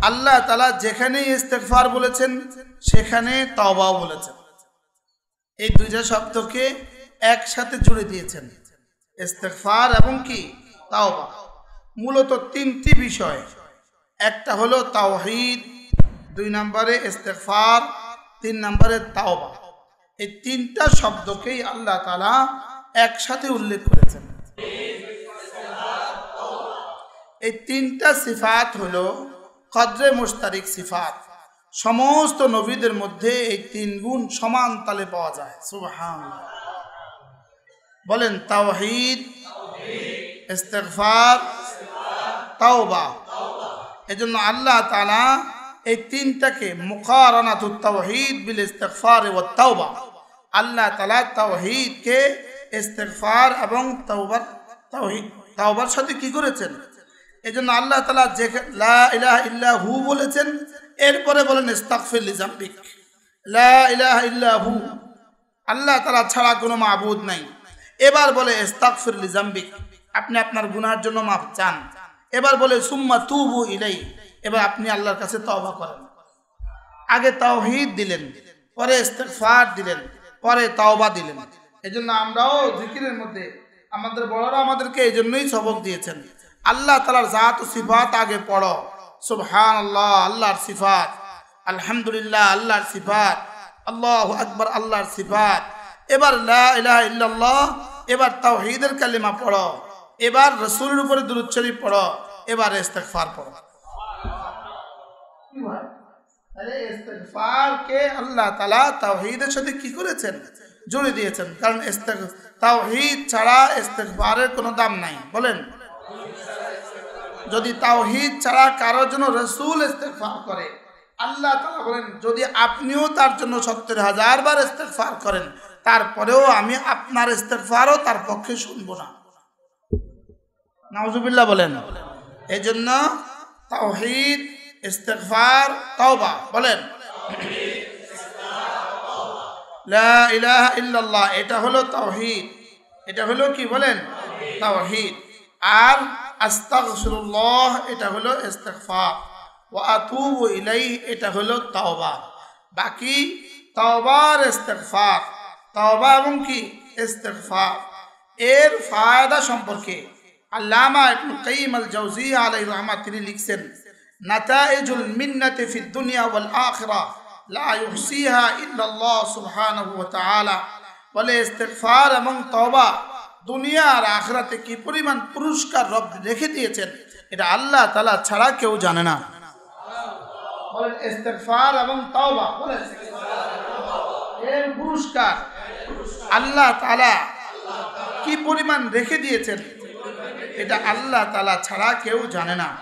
আল্লাহ তাআলা যেখানেই ইস্তেগফার বলেছেন সেখানে তওবাও বলেছেন। এই দুইটা শব্দকে একসাথে জুড়ে দিয়েছেন, ইস্তেগফার এবং কি তাওবা। মূলত তিনটি বিষয়, একটা হলো তাওহীদ, 2 নম্বরে ইস্তেগফার, 3 নম্বরে তাওবা। এই তিনটা শব্দকেই আল্লাহ তাআলা একসাথে উল্লেখ করেছেন। এই তিনটা সিফাত হলো কদরে মুশতারিক সিফাত। সমস্ত নবীদের মধ্যে এই 3 গুণ সমান তালে পাওয়া যায়। সুবহানাল্লাহ। বলেন তাওহীদ, ইস্তেগফার, তাওবা। এজন্য আল্লাহ তাআলা এই তিনটাকে মুকারানাতুত তাওহীদ বিল ইস্তিগফার ওয়াত তাওবা, আল্লাহ তাআলা তাওহীদকে ইস্তিগফার এবং তাওবার সাথে কি করেছেন? এজন্য আল্লাহ তাআলা যে লা ইলাহা ইল্লা হু বলেছেন, এরপরে বলেন ইস্তাগফির লিজামবিক। লা ইলাহা ইল্লা হু, আল্লাহ তাআলা ছাড়া কোনো মাবুদ নাই। এবার বলে ইস্তাগফির লিজামবিক, আপনি আপনার গুনাহের জন্য মাফ চান। এবার বলে সুম্মা তুবু ইলাই, এবার আপনি আল্লাহর কাছে তওবা করেন। আগে তাওহীদ দিলেন, পরে ইস্তিগফার দিলেন, পরে তওবা দিলেন। এজন্য আমরাও জিকিরের মধ্যে আমাদের বড়রা আমাদেরকে এই জন্যই সবক দিয়েছেন, আল্লাহ তাআলার জাত ও সিফাত আগে পড়ো। সুবহানাল্লাহ আল্লাহর সিফাত, আলহামদুলিল্লাহ আল্লাহর সিফাত, আল্লাহু আকবার আল্লাহর সিফাত। এবার লা ইলাহা ইল্লাল্লাহ, এবার তাওহীদের কালিমা পড়ো, এবার রাসূলের উপরে দুরূদ শরীফ পড়ো, এবার ইস্তিগফার পড়ো। কি হয়? আরে ইস্তিগফারকে আল্লাহ তাআলা তাওহীদের সাথে কি করেছেন? জুড়ে দিয়েছেন। কারণ তাওহীদ ছাড়া ইস্তিগফারের কোনো দাম নাই। বলেন, যদি তাওহীদ ছাড়া কারোর জন্য রাসূল ইস্তিগফার করে, আল্লাহ তাআলা বলেন যদি আপনিও তার জন্য ৭০,০০০ বার ইস্তিগফার করেন, তারপরেও আমি আপনার ইস্তিগফারও তার পক্ষে শুনবো না। নাউজুবিল্লাহ বলেন। এজন্য তাওহীদ, ইস্তিগফার, তাওবা। বলেন লা ইলাহা ইল্লাল্লাহ, এটা হলো তাওহীদ। এটা হলো কি? বলেন তাওহীদ। আর আস্তাগফিরুল্লাহ, এটা হলো ইস্তিগফার। ওয়া আতুবু ইলাইহি, এটা হলো তাওবা। বাকি তাওবা আর ইস্তিগফার, তাওবা এবং কি ইস্তিগফার, এর ফায়দা সম্পর্কে আল্লামা ইবনে কাইয়িম আল জাওজিয়া আলাইহি রাহমাত তিনি লিখছেন, নাতাইজুল মিন্নাতি ফিদ দুনিয়া ওয়াল আখিরাহ লা ইউহসিহা ইল্লাল্লাহ সুবহানাহু ওয়া তাআলা। বলে ইস্তিগফার এবং তওবা দুনিয়া আর আখিরাতে কি পরিমাণ পুরস্কার রব রেখে দিয়েছেন, এটা আল্লাহ তাআলা ছাড়া কেউ জানে না। বলেন ইস্তিগফার এবং তওবা, বলেন এর পুরস্কার আল্লাহ তাআলা কি পরিমাণ রেখে দিয়েছেন, এটা আল্লাহ তাআলা ছাড়া কেউ জানে না।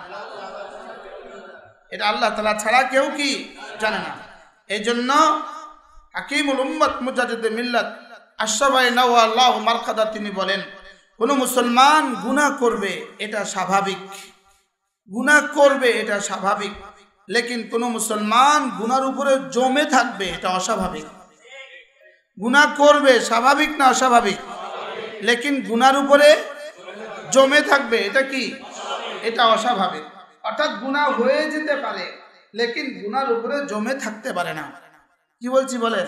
এটা আল্লাহ তাআলা ছাড়া কেউ কি জানে না। এই জন্য হাকিমুল উম্মত মুজাদ্দিদ মিল্লাত আশরাফি নাওয়াল্লাহু মারকাদা তিনি বলেন, কোন মুসলমান গুনাহ করবে এটা স্বাভাবিক, গুনাহ করবে এটা স্বাভাবিক, লেকিন কোন মুসলমান গুনার উপরে জমে থাকবে এটা অস্বাভাবিক। গুনাহ করবে স্বাভাবিক না অস্বাভাবিক, লেকিন গুনার উপরে জমে থাকবে এটা কি? এটা অস্বাভাবিক। অর্থাৎ গুনাহ হয়ে যেতে পারে, লেকিন গুনার উপরে জমে থাকতে পারে না। কি বলছি বলেন?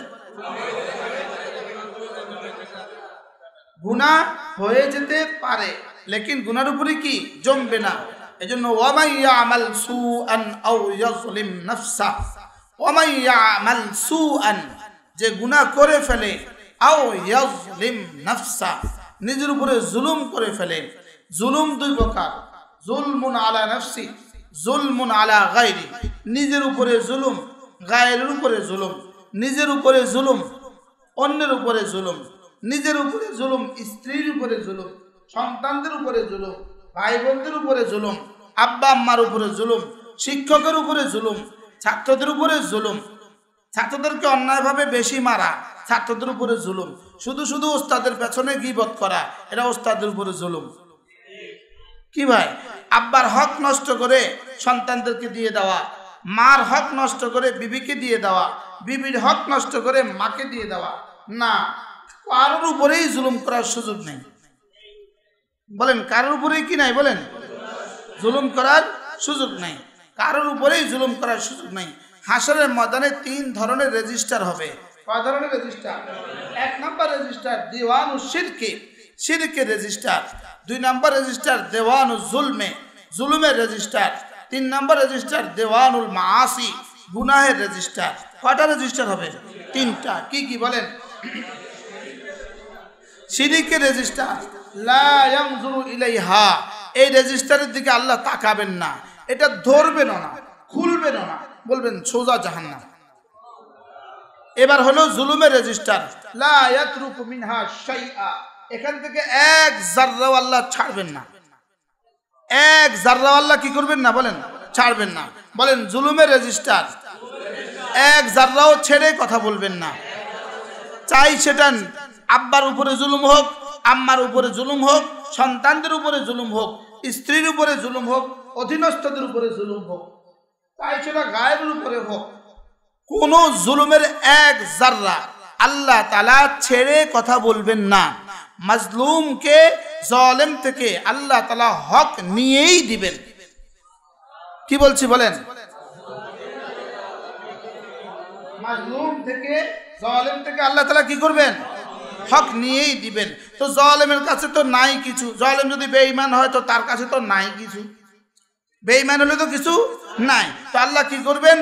গুনাহ হয়ে যেতে পারে, লেকিন গুনার উপরে কি জমবে না। এজন্য ওয়ামাই ইয়ামাল সুআন আও ইয়াজলিম নাফসাহ, ওয়ামাই ইয়ামাল সুআন, যে গুনাহ করে ফেলে, আও ইয়াজলিম নাফসাহ, নিজের উপরে জুলুম করে ফেলে। জুলুম 2 প্রকার, জুলমুন আলা নাফসি, জুলমুন আলা গায়রি। নিজের উপরে জুলুম, গায়রের উপরে জুলুম। নিজের উপরে জুলুম, অন্যের উপরে জুলুম। নিজের উপরে জুলুম, স্ত্রীর উপরে জুলুম, সন্তানদের উপরে জুলুম, ভাই বোনদের উপরে জুলুম, আব্বা আম্মার উপরে জুলুম, শিক্ষকের উপরে জুলুম, ছাত্রদের উপরে জুলুম, ছাত্রদেরকে অন্যায়ভাবে বেশি মারা, ছাত্রদের উপরে জুলুম। শুধু শুধু ওস্তাদের পেছনে গীবত করা, এটা ওস্তাদের উপরে জুলুম। কি ভাই? আব্বার হক নষ্ট করে সন্তানদেরকে দিয়ে দেওয়া, মার হক নষ্ট করে বিবিকে দিয়ে দেওয়া, বিবির হক নষ্ট করে মাকে দিয়ে দেওয়া, না, কারোর উপরেই জুলুম করার সুযোগ নেই। বলেন কারোর উপরেই কি নাই? বলেন জুলুম করার সুযোগ নেই। কারোর উপরেই জুলুম করার সুযোগ নাই। হাসরের ময়দানে 3 ধরনের রেজিস্টার হবে। কয় ধরনের রেজিস্টার? 1 নম্বর রেজিস্টার দিওয়ানুশ শিরকে, শিরকের রেজিস্টার। 2 নম্বর রেজিস্টার দেওয়ানুজ জুলমে, জুলুমের রেজিস্টার। 3 নম্বর রেজিস্টার দেওয়ানুল মাআসি, গুনাহের রেজিস্টার। কয়টা রেজিস্টার হবে? 3টা। কি কি বলেন? শিরকের রেজিস্টার লা ইয়ানজুরু ইলাইহা, এই রেজিস্টারের দিকে আল্লাহ তাকাবেন না, এটা ধরবেন না, খুলবেন না, বলবেন সোজা জাহান্নাম। এবার হলো জুলুমের রেজিস্টার লা ইয়াতরুকু মিনহা শাইআ, এখান থেকে 1 জাররাও আল্লাহ ছাড়বেন না, 1 জাররাও আল্লাহ কি করবেন না? বলেন ছাড়বেন না। বলেন জুলুমের রেজিস্টার 1 জাররাও ছেড়ে কথা বলবেন না। চাই সেটা আব্বার উপরে জুলুম হোক, আম্মার উপরে জুলুম হোক, সন্তানদের উপরে জুলুম হোক, স্ত্রীর উপরে জুলুম হোক, অধীনস্থদের উপরে জুলুম হোক, তাই সেটা গায়েবের উপরে হোক, কোন জুলুমের 1 জাররা আল্লাহ তাআলা ছেড়ে কথা বলবেন না। মাজলুমকে জালেম থেকে আল্লাহ তাআলা হক নিয়েই দিবেন। কি বলছি বলেন? মাজলুম থেকে, জালেম থেকে আল্লাহ তাআলা কি করবেন? হক নিয়েই দিবেন। তো জালেমের কাছে তো নাই কিছু, জালেম যদি বেঈমান হয় তো তার কাছে তো নাই কিছু, বেঈমান হলে তো কিছু নাই। তো আল্লাহ কি করবেন?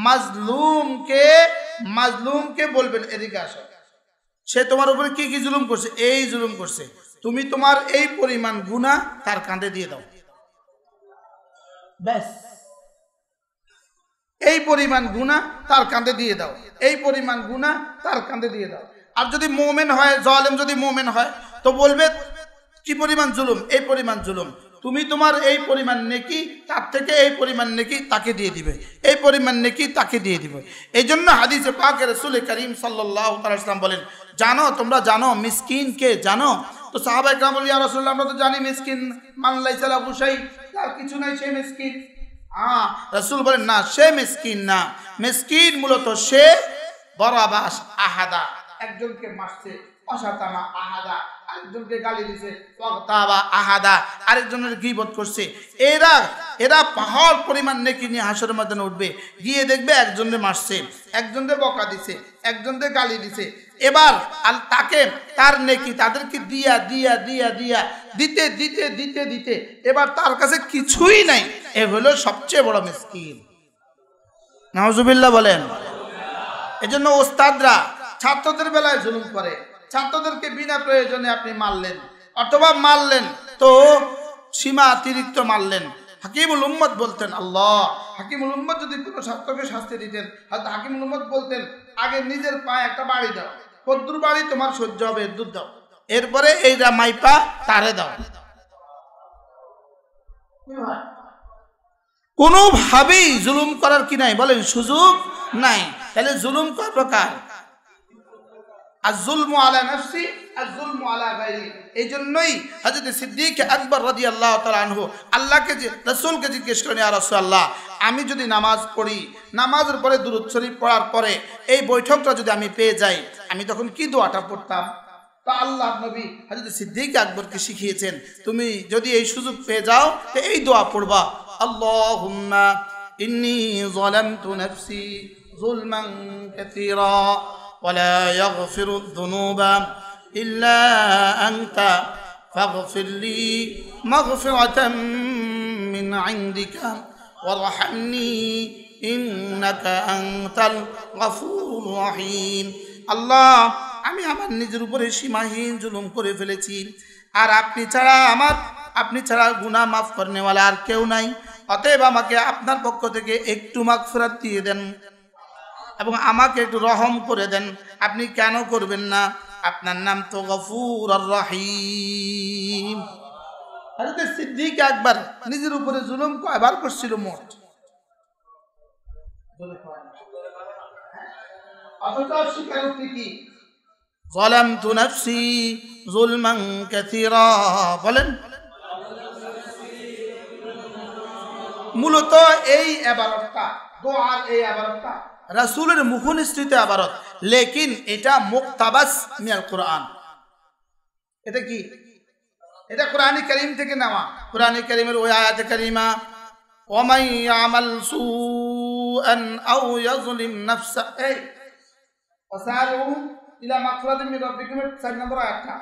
মাজলুমকে বলবেন এদিকে আসো, সে তোমার উপরে কি কি জুলুম করছে, এই জুলুম করছে, তুমি তোমার এই পরিমাণ গুনাহ তার কাঁধে দিয়ে দাও, ব্যাস এই পরিমাণ গুনাহ তার কাঁধে দিয়ে দাও, এই পরিমাণ গুনাহ তার কাঁধে দিয়ে দাও। আর যদি মুমিন হয়, জালেম যদি মুমিন হয় তো বলবে কি পরিমাণ জুলুম, এই পরিমাণ জুলুম, তুমি তোমার এই পরিমাণ নেকি তার থেকে এই পরিমাণ নেকি তাকে দিয়ে দিবে, এই পরিমাণ নেকি তাকে দিয়ে দিবে। এই জন্য হাদিসে পাকে রাসূল করিম সাল্লাল্লাহু আলাইহি ওয়াসাল্লাম বলেন, জানো, তোমরা জানো মিসকিন কে জানো? তো সাহাবায়ে কেরাম বলেন, ইয়া রাসূলুল্লাহ আমরা তো জানি মিসকিন মান লাইসা লাহু শাই, তার কিছু নাই সে মিসকিন। রাসূল বলেন না, সে মিসকিন না, মিসকিন মূলত সে বরাবাস আহাদা, একজনকে মারছে অসাতামা আহাদা, আরেকজনকে গালি দিছে ওয়াগতাবা আহাদা, আরেকজনের গীবত করছে, এরা পাহাড় পরিমাণ নেকি নিয়ে হাসরের ময়দানে উঠবে, গিয়ে দেখবে একজনকে মারছে, একজনকে বকা দিছে, একজনকে গালি দিছে। এবার তাকে তার নেকি তাদেরকে দিয়া দিয়া দিয়া দিয়া দিতে দিতে দিতে দিতে এবার তার কাছে কিছুই নাই, এ হলো সবচেয়ে বড় মিসকিন। নাউজুবিল্লাহ বলেন। এজন্য ওস্তাদরা ছাত্রদের বেলায় জুলুম করে, ছাত্রদেরকে বিনা প্রয়োজনে আপনি মারলেন, অথবা মারলেন তো সীমা অতিরিক্ত মারলেন। হাকিমুল উম্মত বলতেন, আল্লাহ, হাকিমুল উম্মত যদি কোনো ছাত্রকে শাস্তি দিতেন, হয়তো হাকিমুল উম্মত বলতেন আগে নিজের পায়ে একটা বাড়ি দাও, কদ্দুর বাড়ি তোমার সহ্য হবে এর দাও, এরপরে এইটা মাইপা তারে দাও। কোনোভাবেই জুলুম করার কি নাই? বলেন সুযোগ নাই। তাহলে জুলুম কয় প্রকার? আয-যুলমু আলা নাফসি, আয-যুলমু আলা গায়রি। এই জন্যই হযরত সিদ্দিক আকবর রাদিয়াল্লাহু তাআলা আনহু আল্লাহকে রাসূলকে জিজ্ঞেস করেন, ইয়া রাসূলুল্লাহ, আমি যদি নামাজ পড়ি, নামাজের পরে দুরূদ শরীফ পড়ার পরে এই বৈঠকটা যদি আমি পেয়ে যাই, আমি তখন কি দোয়াটা পড়তাম? তো আল্লাহর নবী হযরত সিদ্দিক আকবরকে শিখিয়েছেন, তুমি যদি এই সুযোগ পেয়ে যাও তো এই দোয়া পড়বা, আল্লাহুম্মা ইন্নী যালামতু নাফসি যুলমান কাসীরা ولا يغفر الذنوب إلا أنت فاغفر لي مغفرة من عندك وارحمني إنك أنت الغفور الرحيم। আল্লাহ, আমি আমার নিজের উপরে সীমাহীন জুলুম করে ফেলেছি, আর আপনি ছাড়া গুনাহ মাফ করনেওয়ালা আর কেউ নাই, অতএব আমাকে আপনার পক্ষ থেকে একটু মাগফিরাত দিয়ে দেন এবং আমাকে একটু রহম করে দেন। আপনি কেন করবেন না? আপনার নাম তো গফুর আর রহিম। হযরত সিদ্দিক আকবর নিজের উপরে জুলুম কয়বার করছিল মোট? অথচ স্বীকারোক্তি কি? যালামতু নাফসি যুলমান কাসীরা। বলেন, মূলত এই ইবারতটা, দোয়ার এই ইবারতটা রাসূলের মুখনিসৃত ইবারত, লেকিন এটা মুক্তাবাস মিনাল কোরআন। এটা কি? এটা কোরআনে কারীম থেকে নেওয়া। কোরআনে কারীমের ওই আয়াতে কারীমা ومن يعمل سوءا أو يظلم نفسه وسارعوا إلى مغفرة من ربكم 4 নম্বর আয়াতটা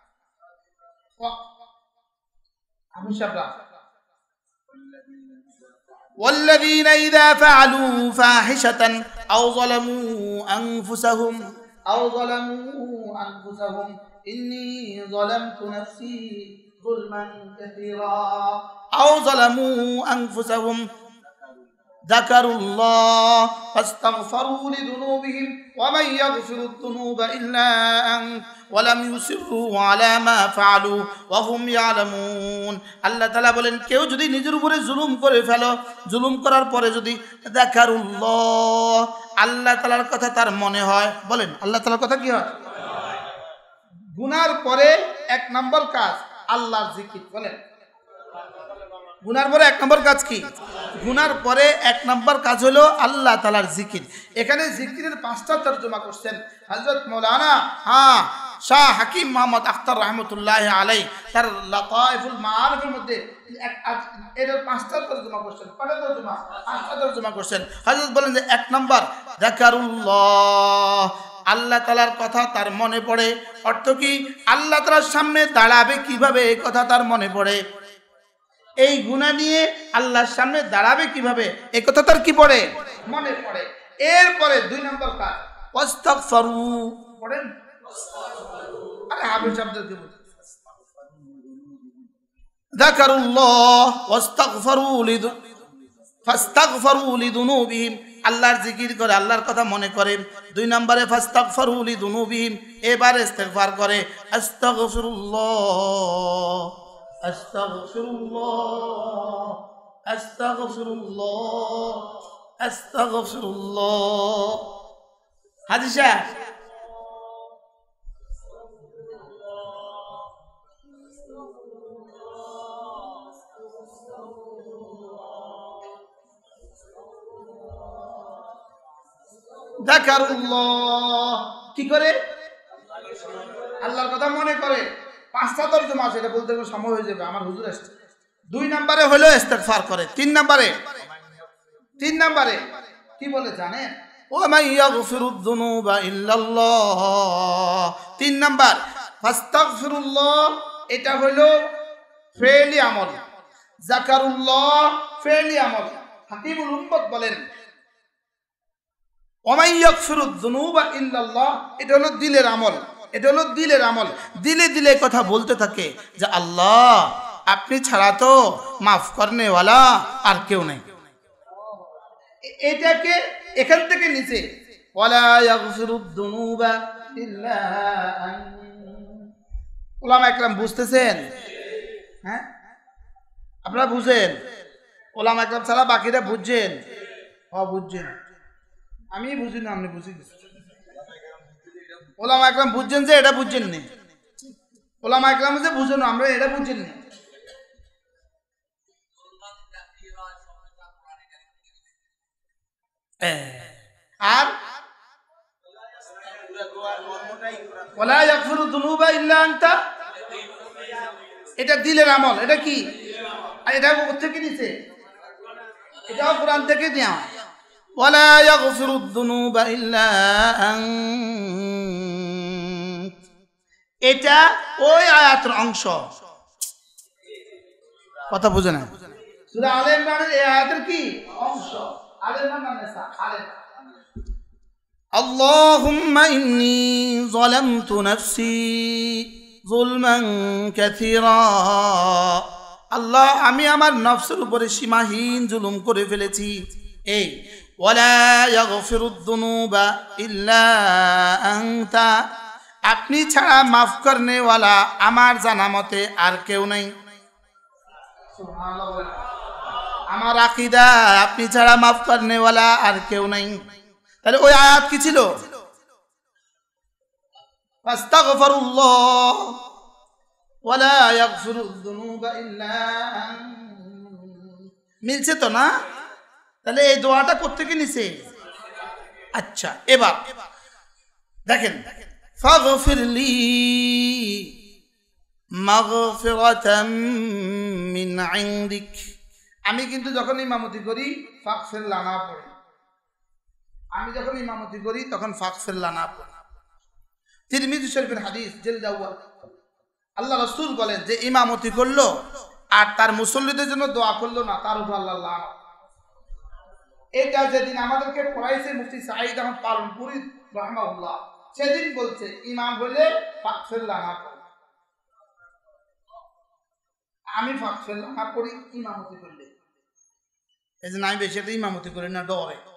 والذين إذا فعلوا فاحشة أو ظلموا أنفسهم إني ظلمت نفسي ظلما كثيرا أو ظلموا أنفسهم ذكروا الله فاستغفروا لذنوبهم ومن يغفر الذنوب إلا أنت ولم يصروا على ما فعلوا وهم يعلمون আল্লাহ তাআলা বলেন কেউ যদি নিজের উপরে জুলুম করে ফেলো জুলুম করার পরে যদি যাকারুল্লাহ আল্লাহ তাআলার কথা তার মনে হয় বলেন আল্লাহ তাআলার কথা কি হয় গুনার পরে 1 নম্বর কাজ আল্লাহর জিকির বলেন গুনার পরে 1 নম্বর কাজ কি গুনার পরে 1 নম্বর কাজ হলো আল্লাহ তাআলার জিকির এখানে জিকিরের 5টা তরজমা করছেন হযরত মাওলানা শাহ হাকিম মোহাম্মদ আখতার রাহমাতুল্লাহি আলাইহি তার লাতাইফুল মাআরিফের মধ্যে এর 5টা তরজমা করছেন 5টা তরজমা করছেন হযরত বলেন যে 1 নম্বর যাকারুল্লাহ আল্লাহ তাআলার কথা তার মনে পড়ে অর্থ কি আল্লাহ তাআলার সামনে দাঁড়াবে কিভাবে এই কথা তার মনে পড়ে এই গুনাহ নিয়ে আল্লাহর সামনে দাঁড়াবে কিভাবে এই কথা তার কি পড়ে মনে পড়ে এরপরে 2 নম্বর কাজ ওয়াস্তাগফিরু পড়েন আরে হাবিব শব্দ কি বলছেন যাকারুল্লাহ ফাস্তাগফিরু লিযুনুবিহিম আল্লাহর জিকির করে আল্লাহর কথা মনে করে 2 নম্বরে ফাস্তাগফিরু লিযুনুবিহিম এবারে ইস্তিগফার করে আস্তাগফিরুল্লাহ আস্তাগফিরুল্লাহ আস্তাগফিরুল্লাহ আস্তাগফিরুল্লাহ হাজী সাহেব যাকারুল্লাহ কি করে আল্লাহর কথা মনে করে 5টা তরজমা আছে এটা বলতে গেলে সময় হয়ে যাবে আমার হুজুর আসছে 2 নম্বরে হলো ইস্তিগফার করে 3 নম্বরে কি বলে জানেন ওয়া মান ইয়াগফিরুদ যুনুবা ইল্লাল্লাহ 3 নম্বর ফাস্তাগফিরুল্লাহ এটা হলো ফেলি আমল যাকারুল্লাহ ফেলি আমল হাকিমুল উম্মত বলেন ওয়া মান ইয়াগফিরুদ যুনুবা ইল্লাল্লাহ এটা হলো দিলের আমল দিলে দিলে কথা বলতে থাকে যে আল্লাহ আপনি ছাড়া তো মাফ করনে ওয়ালা আর কেউ নেই এটাকে এখান থেকে নিচে ওয়ালা ইয়াগফিরুদ যুনুবা ইল্লা উলামা একরাম বুঝতেছেন হ্যাঁ আপনারা বুঝেন উলামা একরাম ছাড়া বাকিরা বুঝছেন বুঝছেন আমি বুঝি না আপনি বুঝি ওলামা একরাম বুঝছেন যে এটা বুঝছেন না ওলামা একরাম যে বুঝেন আমরা এটা বুঝছেন না আর ওয়ালা ইয়াগফিরুদ যুনুবা ইল্লা আনতা এটা দিলের আমল এটা কি আর এটা কোথা থেকে নিছে এটাও কোরআন থেকে নেওয়া ওয়ালা ইয়াগফিরুদ যুনুবা ইল্লা আনতা এটা ওই আয়াতের অংশ কথা বুঝে না সূরা আলে ইমরানের এই আয়াতের কি অংশ আলে ইমরান নেসা আলে اللهم إني ظلمت نفسي ظلما كثيرا আল্লাহ আমি আমার নফসের উপরে সীমাহীন জুলুম করে ফেলেছি এই ওয়ালা ইয়াগফিরুদ যুনুবা ইল্লা আনতা আপনি ছাড়া মাফ করনে ওয়ালা আমার জানা মতে আর কেউ নাই সুবহানাল্লাহ আমার আকীদা আপনি ছাড়া মাফ করনে ওয়ালা আর কেউ নাই তাহলে ওই আয়াত কি ছিল ফাস্তাগফিরুল্লাহ ওয়ালা ইয়াগফিরুদ যুনুবা ইল্লা মিলছে তো না তাহলে এই দোয়াটা করতে কি নিছে আচ্ছা এবার দেখেন ফাগফিরলি মাগফিরাতাম মিন ইনদিক আমি কিন্তু যখন ইমামতি করি ফাকফির লানা পড়ি, আমি যখন ইমামতি করি তখন ফাকফির লানা পড়ি। তিরমিজি শরীফের হাদিস জিলদ আউয়াল, আল্লাহ রাসূল বলেন যে ইমামতি করলো আর তার মুসল্লিদের জন্য দোয়া করলো না, তার উপর আল্লাহ লানত। এটা যেদিন আমাদেরকে পড়াইছে মুফতি সাঈদ আহমদ পালনপুরি রাহমাহুল্লাহ, সেদিন বলছে ইমাম হলে ফাকফির লানা পড়ি। আমি ফাকফির লানা পড়ি ইমামতি করলে, এই জন্য আমি বেশি একটা ইমামতি করি না,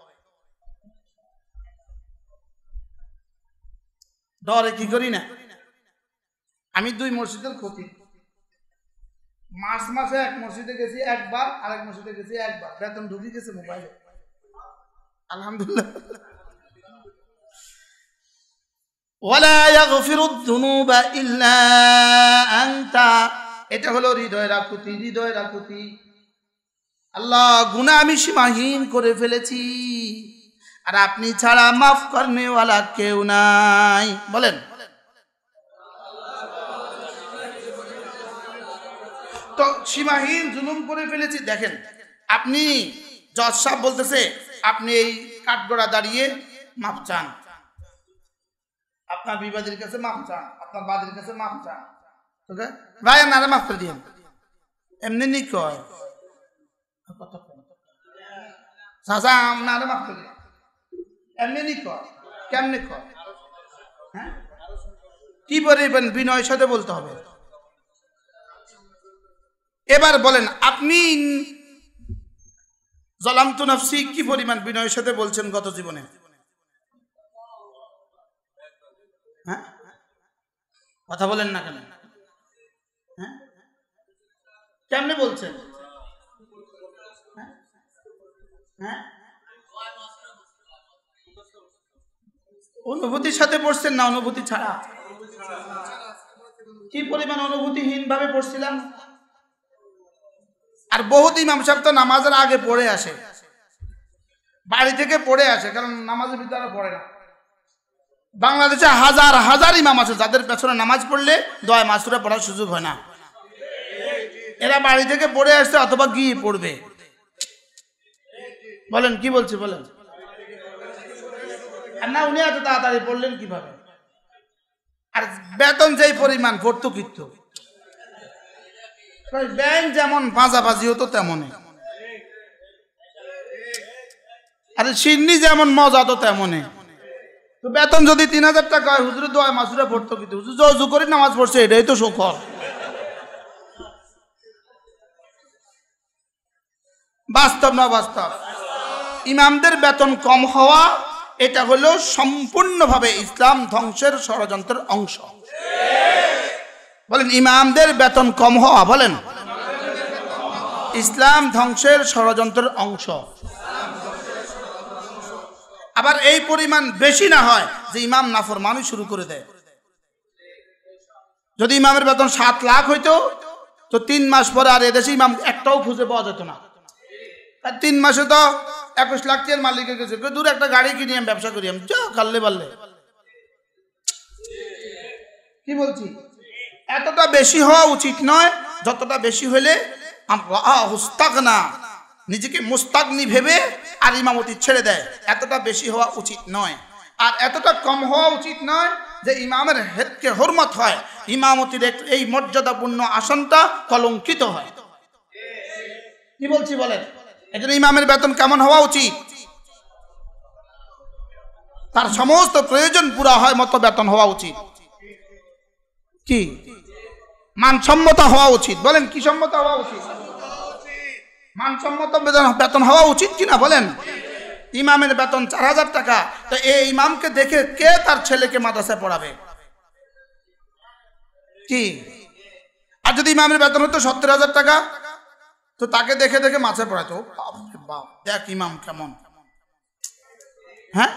ডরে কি করি না। আমি 2 মসজিদের খতিব, মাসে এক মসজিদে গেছি একবার, আরেক মসজিদে গেছি একবার, বেতন ঢুকে গেছে মোবাইলে, আলহামদুলিল্লাহ। ওয়ালা ইয়াগফিরুদ যুনুবা ইল্লা আনতা, এটা হলো হৃদয়ের আকুতি। আল্লাহ, গুনাহ আমি সীমাহীন করে ফেলেছি, আর আপনি ছাড়া মাফ করনেওয়ালা কেউ নাই। বলেন, তো সীমাহীন জুলুম করে ফেলেছি। দেখেন, আপনি জজ সাহেব বলতেছে আপনি এই কাঠগড়া দাঁড়িয়ে মাপ চান, আপনার বিবাদের কাছে মাপ চান, আপনার বাদের কাছে মাপ চান, ভাই নারে মাফ করে দিয়েন, এমনি নি কয় চাচা আপনারে মাফ করে দিন, এমনি নি কয়, কেমনি কয়? হ্যাঁ, কি বলবেন? বিনয়ের সাথে বলতে হবে। এবার বলেন, আপনি যালামতু নাফসি কি পরিমাণ বিনয়ের সাথে বলছেন গত জীবনে? হ্যাঁ, কথা বলেন না কেন? হ্যাঁ, কেমনে বলছেন? হ্যাঁ, অনুভূতির সাথে পড়ছেন না অনুভূতি ছাড়া? কি পরিমাণ অনুভূতিহীন ভাবে পড়ছিলাম। আর বহুত ইমাম সাহেব তো নামাজের আগে পড়ে আসে, বাড়ি থেকে পড়ে আসে, কারণ নামাজের ভিতরে পড়ে না। বাংলাদেশে হাজার হাজার ইমাম আছে যাদের পেছনে নামাজ পড়লে দোয়া মাসুরা পড়ার সুযোগ হয় না। এরা বাড়ি থেকে পড়ে আসছে অথবা গিয়ে পড়বে। বলেন, কি বলছে বলেন? আর না, উনি এত তাড়াতাড়ি পড়লেন কিভাবে? আর বেতন যেই পরিমাণ পড়তো কিন্তু ব্যাংক যেমন পাঁচাপাঁচি হতো তেমনই, আর সিন্নি যেমন মজা হতো তেমনই। তো বেতন যদি 3000 টাকা হয়, হুজুরের দোয়া মাসুরা পড়তো কিন্তু হুজুর জজু করে নামাজ পড়ছে, এটাই তো সুখর। বাস্তব না বাস্তব? ইমামদের বেতন কম হওয়া এটা হলো সম্পূর্ণভাবে ইসলাম ধ্বংসের ষড়যন্ত্রের অংশ। বলেন, ইমামদের বেতন কম হওয়া, বলেন, ইসলাম ধ্বংসের ষড়যন্ত্রের অংশ। আবার এই পরিমাণ বেশি না হয় যে ইমাম নাফরমানি শুরু করে দেয়। যদি ইমামের বেতন 7 লাখ হইতো তো 3 মাস পরে আর এদেশে ইমাম একটাও খুঁজে পাওয়া যেত না। আর 3 মাসে তো 21 লাখ টাকার মালিকের কাছে দূর একটা গাড়ি কিনে আমি ব্যবসা করি, আমি যা কাললে পারলে। কি বলছি? এতটা বেশি হওয়া উচিত নয়, যতটা বেশি হলে আমরা নিজেকে মুস্তাগনি ভেবে আর ইমামতি ছেড়ে দেয়, এতটা বেশি হওয়া উচিত নয়। আর এতটা কম হওয়া উচিত নয় যে ইমামের হেদকে হরমত হয়, ইমামতির এই মর্যাদাপূর্ণ আসনটা কলঙ্কিত হয়। কি বলছি বলেন? এজন্য ইমামের বেতন কেমন হওয়া উচিত? তার সমস্ত প্রয়োজন পুরা হয় মতো বেতন হওয়া উচিত। কি মানসম্মত হওয়া উচিত? বলেন, কি সম্মত হওয়া উচিত? মানসম্মত বেতন হওয়া উচিত কিনা বলেন? ইমামের বেতন 4000 টাকা, তো এই ইমামকে দেখে কে তার ছেলেকে মাদ্রাসায় পড়াবে? কি? আর যদি ইমামের বেতন হতো 70,000 টাকা, তো তাকে দেখে দেখে মাছে পড়াতো, বাপ দেখ ইমাম কেমন। হ্যাঁ,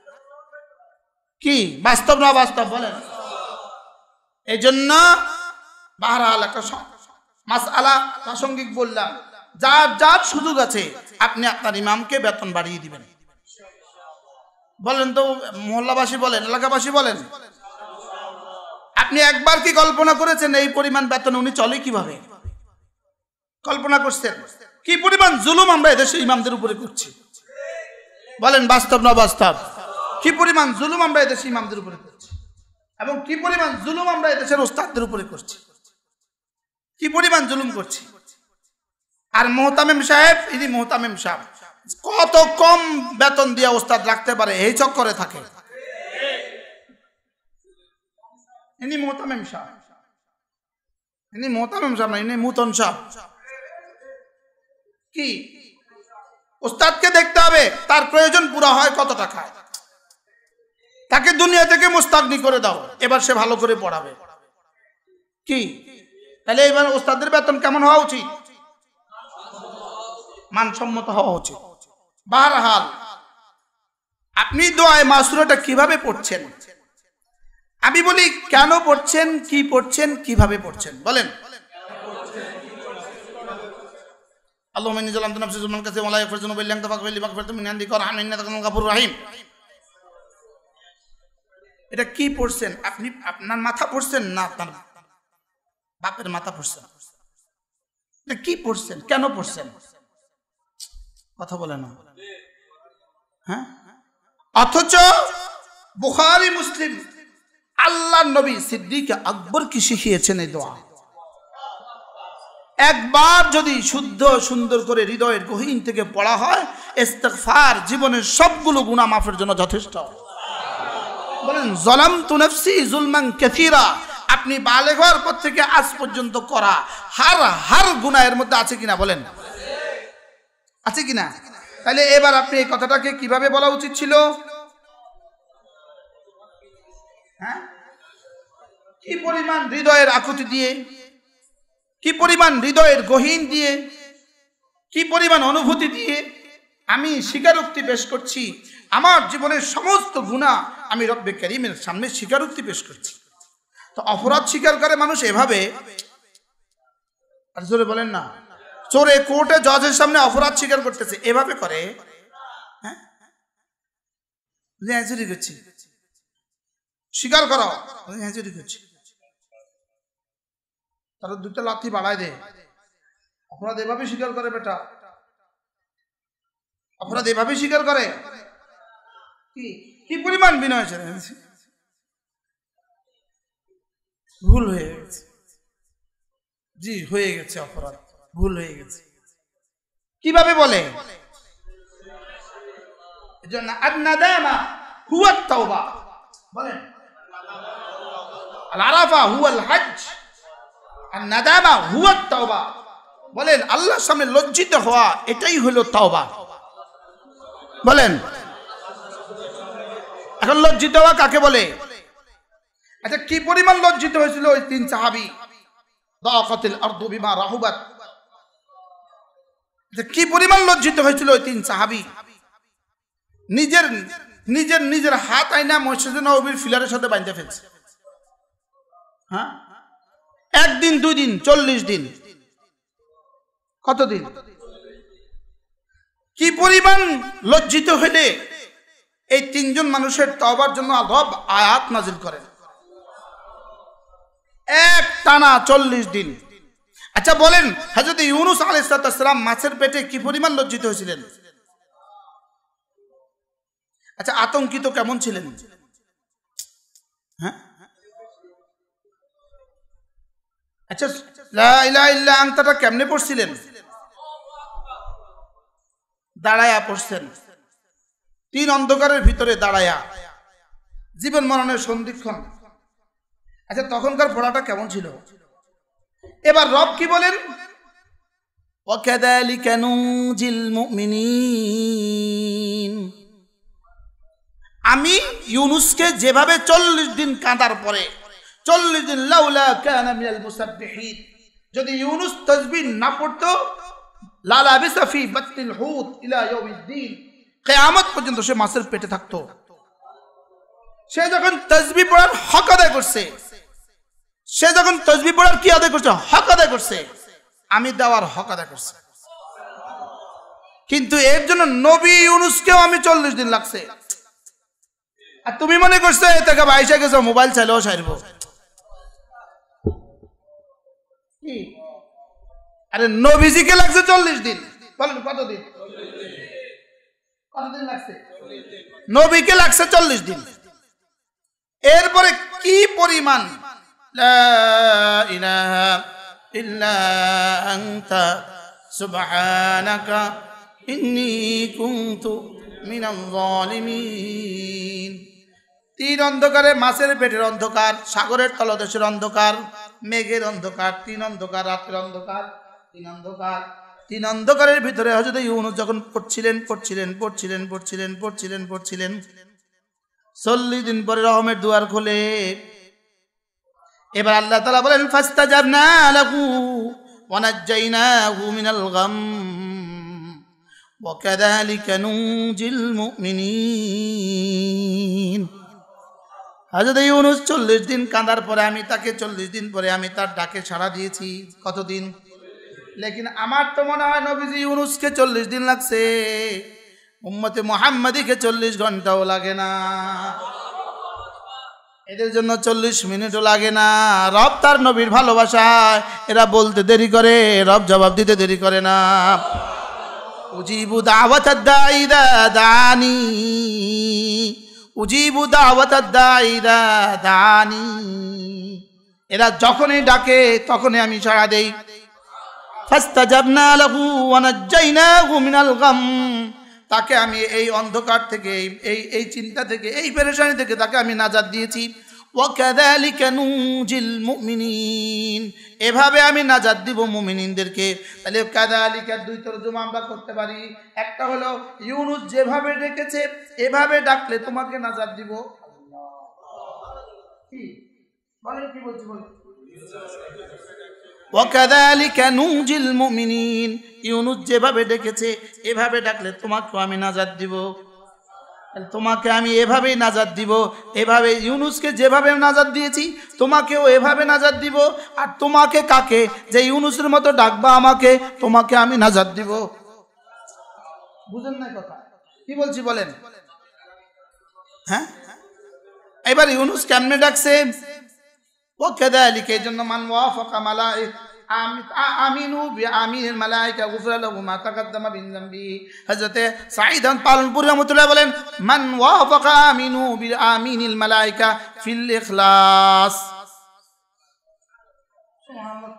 কি বাস্তব না বাস্তব বলেন? এই জন্য বাহরাল একটা মাসআলা প্রাসঙ্গিক বললাম, যার যার সুযোগ আছে আপনি আপনার ইমামকে বেতন বাড়িয়ে দিবেন। বলেন তো, মহল্লাবাসী বলেন, এলাকাবাসী বলেন, আপনি একবার কি কল্পনা করেছেন এই পরিমাণ বেতন উনি চলে কিভাবে? কল্পনা করছেন? কি পরিমাণ জুলুম আমরা এদেশে ইমামদের উপরে করছি, বলেন বাস্তব না বাস্তব? কি পরিমাণ জুলুম আমরা এদেশে ইমামদের উপরে করছি, এবং কি পরিমাণ জুলুম আমরা এদেশের ওস্তাদদের উপরে করছি, কি পরিমাণ জুলুম করছি। আর মোহতামিম সাহেব, ইনি মোহতামিম সাহেব কত কম বেতন দিয়ে ওস্তাদ রাখতে পারে, এই চক্করে থাকে। ইনি মোহতামিম সাহেব, ইনি মোহতামিম সাহেব না, ইনি মুতন সাহেব। কি ওস্তাদকে দেখতে হবে তার প্রয়োজন পুরা হয় কত টাকা, তাকে দুনিয়া থেকে মুস্তাগনি করে দাও, এবার সে ভালো করে পড়াবে। কি তাহলে এবার ওস্তাদের বেতন কেমন হওয়া উচিত? মানসম্মত হওয়া উচিত। বারহাল আপনি দোয়ায়ে মাসুরাটা কিভাবে পড়ছেন? আমি বলি কেন পড়ছেন, কি পড়ছেন, কিভাবে পড়ছেন বলেন। আল্লাহুম্মা ইন্নী যালামতু নাফসি যুলমান কাসীরান ওয়া লা ইয়াগফিরু যুনুবা ইল্লা আনতা ফাগফির লি মাগফিরাতাম মিন ইনদিকা ওয়ারহামনি ইন্নাকা আনতাল গাফুরুর রহিম। এটা কি পড়ছেন আপনি? আপনার মাথা পড়ছেন না আপনার বাপের মাথা পড়ছেন? এটা কি পড়ছেন, কেন পড়ছেন? কথা বলে না, হ্যাঁ? অথচ বুখারী মুসলিম আল্লাহর নবী সিদ্দিক আকবর কি শিখিয়েছেন এই দোয়া। একবার যদি শুদ্ধ সুন্দর করে হৃদয়ের গহীন থেকে পড়া হয়, ইস্তিগফার জীবনের সবগুলো গুনাহ মাফের জন্য যথেষ্ট। বলেন যালামতু নাফসি যুলমান কাসীরা, আপনি বালেগ হওয়ার পর থেকে আজ পর্যন্ত করা হার গুনাহের মধ্যে আছে কিনা বলেন, আছে কিনা? তাহলে এবার আপনি এই কথাটাকে কিভাবে বলা উচিত ছিল? হ্যাঁ, কি পরিমাণ হৃদয়ের আকুতি দিয়ে, কি পরিমাণ হৃদয়ের গহীন দিয়ে, কি পরিমাণ অনুভূতি দিয়ে আমি স্বীকারোক্তি পেশ করছি, আমার জীবনের সমস্ত গুনাহ আমি রব্বে কারীমের সামনে স্বীকারোক্তি পেশ করছি। তো অপরাধ স্বীকার করে মানুষ এভাবে, আর জোরে বলেন না, চোরে কোর্টে জজের সামনে অপরাধ স্বীকার করতেছে, এভাবে করে। হ্যাঁ, চুরি করছি, স্বীকার করো, হ্যাঁ চুরি করছি, তারা দুটো লাথি বাড়ায় দে। অপরাধ এভাবে স্বীকার করে বেটা, অপরাধ এভাবে স্বীকার করে। কি পরিমাণ বিনয় আছে, ভুল হয়ে গেছে, জি হয়ে গেছে, অপরাধ ভুল হয়ে গেছে। কিভাবে বলে? এজন্য আন-নাদামা হুয়া আত-তাওবা, বলেন আল-আরাফা হুয়া আল-হজ্জ, আন-নাদামা হুয়া আত-তাওবা, বলেন আল্লাহর সামনে লজ্জিত হওয়া এটাই হলো তাওবা। বলেন এখন লজ্জিত হওয়া কাকে বলে? আচ্ছা, কি পরিমাণ লজ্জিত হয়েছিল ওই তিন সাহাবী, দাকাতিল আরদু বিমা রাহুবাত, কি পরিমাণ লজ্জিত হয়েছিল ওই তিন সাহাবী। নিজের নিজের নিজের হাত আইনা মসজিদে নববীর ফিলারের সাথে বাঁধতে ফেলছে। হ্যাঁ, একদিন, 2 দিন, 40 দিন, কতদিন? কি পরিমাণ লজ্জিত হলে এই তিনজন মানুষের তওবার জন্য রব আয়াত নাজিল করেন, এক টানা 40 দিন। আচ্ছা বলেন, হযরত ইউনূস আলাইহিস সালাম মাছের পেটে কি পরিমাণ লজ্জিত হয়েছিলেন? আচ্ছা, আতঙ্কিত কেমন ছিলেন? হ্যাঁ, আচ্ছা, লা ইলাহা ইল্লা আনতাটা কেমনে পড়ছিলেন? দাঁড়ায়া পড়ছেন, 3 অন্ধকারের ভিতরে দাঁড়ায়া, জীবন মরণের সন্ধিক্ষণ। আচ্ছা, তখনকার পড়াটা কেমন ছিল? এবার রব কি বলেন? ওয়াকাযালিকা নুজিল মুমিনিন, আমি ইউনূসকে যেভাবে 40 দিন কাঁদার পরে, 40 দিন, লাউলা কানা মিনাল মুসাব্বিহিন, যদি ইউনূস তাসবিহ না পড়তো, লা লাবিসা ফি বাতনিল হুত ইলা ইয়াউমিদ্দিন, কিয়ামত পর্যন্ত সে মাছের পেটে থাকতো। সে যখন তাসবিহ পড়ার হক আদায় করছে, সে যখন তাসবিহ পড়ার কি আদায় করছে? হক আদায় করছে, আমি দেওয়ার হক আদায় করছে। কিন্তু এর জন্য নবী ইউনূসকেও আমি 40 দিন লাগছে। আর তুমি মনে করছো এ থেকে বাইশে গেছো, মোবাইল চাইলেও সারবো? আরে নবীজিকে লাগছে 40 দিন, বলেন কতদিন? কতদিন লাগছে? নবীকে লাগছে 40 দিন। এরপরে কি পরিমাণ লা ইলাহা ইল্লা আনতা সুবহানাকা ইন্নী কুনতু মিনাল যালিমিন। 3 অন্ধকারে, মাছের পেটের অন্ধকার, সাগরের তলদেশের অন্ধকার, মেঘের অন্ধকার, 3 অন্ধকার, রাতের অন্ধকার, 3 অন্ধকার। 3 অন্ধকারের ভিতরে হযরত ইউনূস যখন পড়ছিলেন 40 দিন পরে রহমের দুয়ার খোলে। এবার আল্লাহ তাআলা বলেন ফাস্তাজাবনা লাহু ওয়া নাজ্জাইনাহু মিনাল গাম ওয়া কাযালিকা নুনজিল মুমিনিন। হযরত ইউনূস 40 দিন কাঁদার পরে আমি তাকে 40 দিন পরে আমি তার ডাকে সাড়া দিয়েছি। কতদিন? লেকিন আমার তো মনে হয় নবীজি ইউনূসকে 40 দিন লাগছে, উম্মতে মুহাম্মাদীকে 40 ঘন্টাও লাগে না, এদের জন্য 40 মিনিটও লাগে না। রব তার নবীর ভালোবাসায় এরা বলতে দেরি করে, রব জবাব দিতে দেরি করে না। উজিবু দাওয়াতাদ দাঈ ইযা দাআনি, উজিবু দাওয়াতাদ দাঈ ইযা দাআনি। এরা যখনই ডাকে তখনই আমি সাড়া দেই। ফাস্তাজাবনা লাহু ওয়া নাজ্জাইনাহু মিনাল গাম, তাকে আমি এই অন্ধকার থেকে, এই চিন্তা থেকে, এই পেরেশানি থেকে তাকে আমি নাজাত দিয়েছি। ওয়া কাযালিকা নুনজিল মুমিনিন, এভাবে আমি নাজাত দিব মুমিনদেরকে। তাহলে কাযালিকা 2 তরজমা আমরা করতে পারি। একটা হলো ইউনূস যেভাবে ডেকেছে এভাবে ডাকলে তোমাকে নাজাত দিব। কি বলেন, কি বলছি বলেন? ওয়া কাযালিকা নুনজিল মুমিনিন, ইউনূস যেভাবে ডেকেছে এভাবে ডাকলে তোমাকেও আমি নাজাত দিব। তোমাকে আমি এভাবেই নাজাত দিব, এভাবে ইউনূসকে যেভাবে নাজাত দিয়েছি তোমাকেও এভাবে নাজাত দিব। আর তোমাকে কাকে? যে ইউনূসের মতো ডাকবা আমাকে, তোমাকে আমি নাজাত দিব। বুঝেন না কথা? কি বলছি বলেন? হ্যাঁ, এবার ইউনূস কেমনে ডাকছে? ও কাযালিকা, এই জন্য মান ওয়াফাকা মালাইকা আমিনু বিআমিনিল মালাইকা গুফিরা লাহু মা তাকাদ্দামা মিন যামবি। হযরতে সাঈদ পালনপুরি রাহমাতুল্লাহ বলেন মান ওয়াফাকা আমিনু বিআমিনিল মালাইকা ফিল ইখলাস। সুবহানাল্লাহ।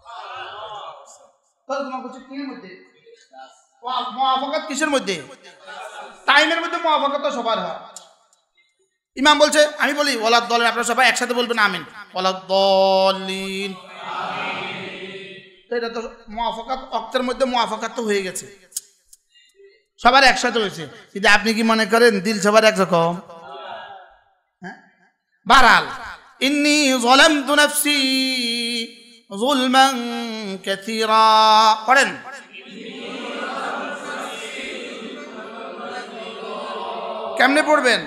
তরজমা করছে কির মধ্যে? মুওয়াফাকাত কিসের মধ্যে? টাইমের মধ্যে মুওয়াফাকাত তো সবার হয়। ইমাম বলছে, আমি বলি ওয়ালাদ দলিন, আপনারা সবাই একসাথে বলবেন আমিন। ওয়ালাদ দলিন, এটা তো মুওয়াফাকাত, ওয়াক্তের মধ্যে মুওয়াফাকাত তো হয়ে গেছে, সবার একসাথে হয়েছে। কিন্তু আপনি কি মনে করেন দিল সবার একরকম? হ্যাঁ, বারাল ইন্নী যালামতু নাফসি যুলমান কাসীরা পড়েন। কেমনে পড়বেন?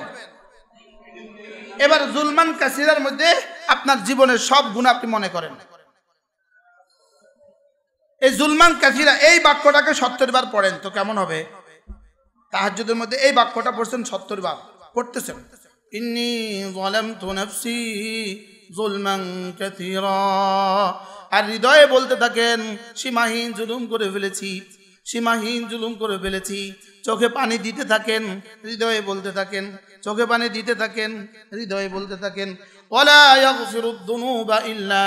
এবার জুলমান কাসীরার মধ্যে আপনার জীবনের সব গুণ আপনি মনে করেন। এই জুলমান কাসীরা এই বাক্যটাকে 70 বার পড়েন তো কেমন হবে? তাহাজ্জুদের মধ্যে এই বাক্যটা পড়ছেন 70 বার, পড়তেছেন ইন্নী যালামতু নাফসি যুলমান কাসীরা, আর হৃদয়ে বলতে থাকেন সীমাহীন জুলুম করে ফেলেছি, সীমাহীন জুলুম করে ফেলেছি। চোখে পানি দিতে থাকেন, হৃদয়ে বলতে থাকেন, চোখে পানি দিতে থাকেন, হৃদয়ে বলতে থাকেন ওয়ালা ইয়াগফিরুদ যুনুবা ইল্লা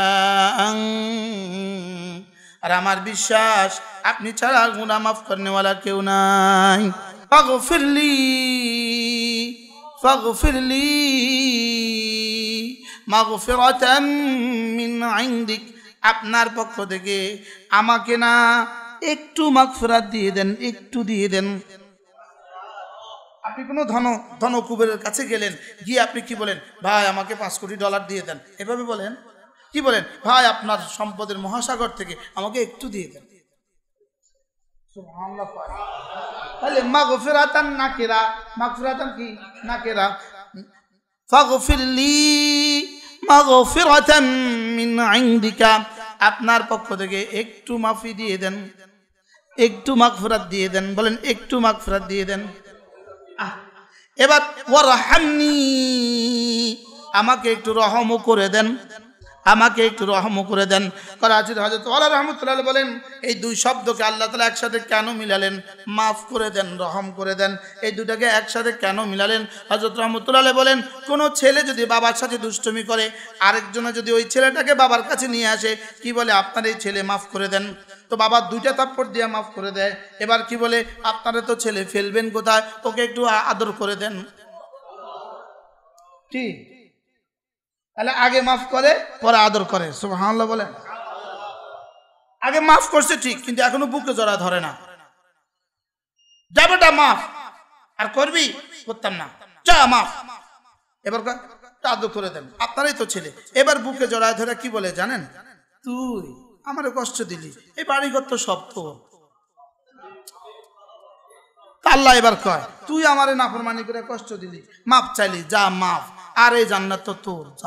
আনতা, আর আমার বিশ্বাস আপনি ছাড়া গুনাহ মাফ করনেওয়ালা কেউ নাই। ফাগফিরলি ফাগফিরলি মাগফিরাতাম মিন ইনদিক, আপনার পক্ষ থেকে আমাকে না একটু মাগফিরাত দিয়ে দেন, একটু দিয়ে দেন। আপনি কোনো ধন কুবেরের কাছে গেলেন, গিয়ে আপনি কি বলেন? ভাই আমাকে $5 কোটি দিয়ে দেন, এভাবে বলেন? কি বলেন? ভাই আপনার সম্পদের মহাসাগর থেকে আমাকে একটু দিয়ে দেন। সুবহানাল্লাহ। তাহলে মাগফিরাতান নাকিরা, মাগফিরাতান কি? নাকিরা। ফাগফিরলি মাগফিরাতাম মিন ইনদিকা, আপনার পক্ষ থেকে একটু মাফি দিয়ে দেন, একটু মাগফিরাত দিয়ে দেন। বলেন একটু মাগফিরাত দিয়ে দেন। এবার ওয়ারহামনি, আমাকে একটু রহমও করে দেন। আমাকে একটু রহম করে দেন। করাচির হযরত ওয়ালা রাহমাতুল্লাহ বলেন এই দুই শব্দকে আল্লাহ তাআলা একসাথে কেন মিলালেন? মাফ করে দেন, রহম করে দেন, এই দুটাকে একসাথে কেন মিলালেন? হযরত রাহমাতুল্লাহ বলেন কোন ছেলে যদি বাবার সাথে দুষ্টুমি করে, আরেকজনে যদি ওই ছেলেটাকে বাবার কাছে নিয়ে আসে, কি বলে? আপনার এই ছেলে মাফ করে দেন। তো বাবা দুইটা থাপ্পড় দিয়ে মাফ করে দেয়। এবার কি বলে? আপনারা তো ছেলে ফেলবেন কোথায়, ওকে একটু আদর করে দেন। ঠিক, তাহলে আগে মাফ করে পরে আদর করে। সুবহানাল্লাহ বলেন। আগে মাফ করছে ঠিক, কিন্তু এখনো বুকে জড়া ধরে না। যাবেটা মাফ, আর করবি? করতাম না, যা মাফ। এবার আদর করে দেন, আপনারাই তো ছেলে। এবার বুকে জড়ায় ধরে কি বলে জানেন? তুই আমারে কষ্ট দিলি, এই বাড়িঘর তো সব তো। আল্লাহ এবার কয় তুই আমারে নাফরমানি করে কষ্ট দিলি, মাফ চাইলি, যা মাফ, আর এই জান্নাত তো তোর, যা।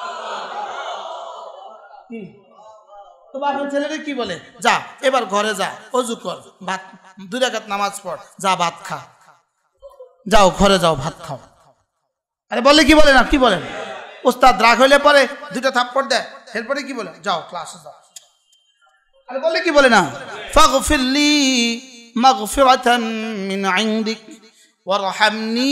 তো বাপের ছেলেরে কি বলে? যা এবার ঘরে যা, ওযু কর, ভাত 2 রাকাত নামাজ পড়, যা ভাত খা, যাও ঘরে যাও ভাত খাও। আরে বলে কি বলে না? কি বলেন? ওস্তাদ রাগ হইলে পরে 2টা থাপ্পড় দেয়, এরপরে কি বলে? যাও ক্লাসে যাও। আরে বলে কি বলে না? ফাগফিরলি মাগফিরাতাম মিন ইনদিক ওয়ারহামনি,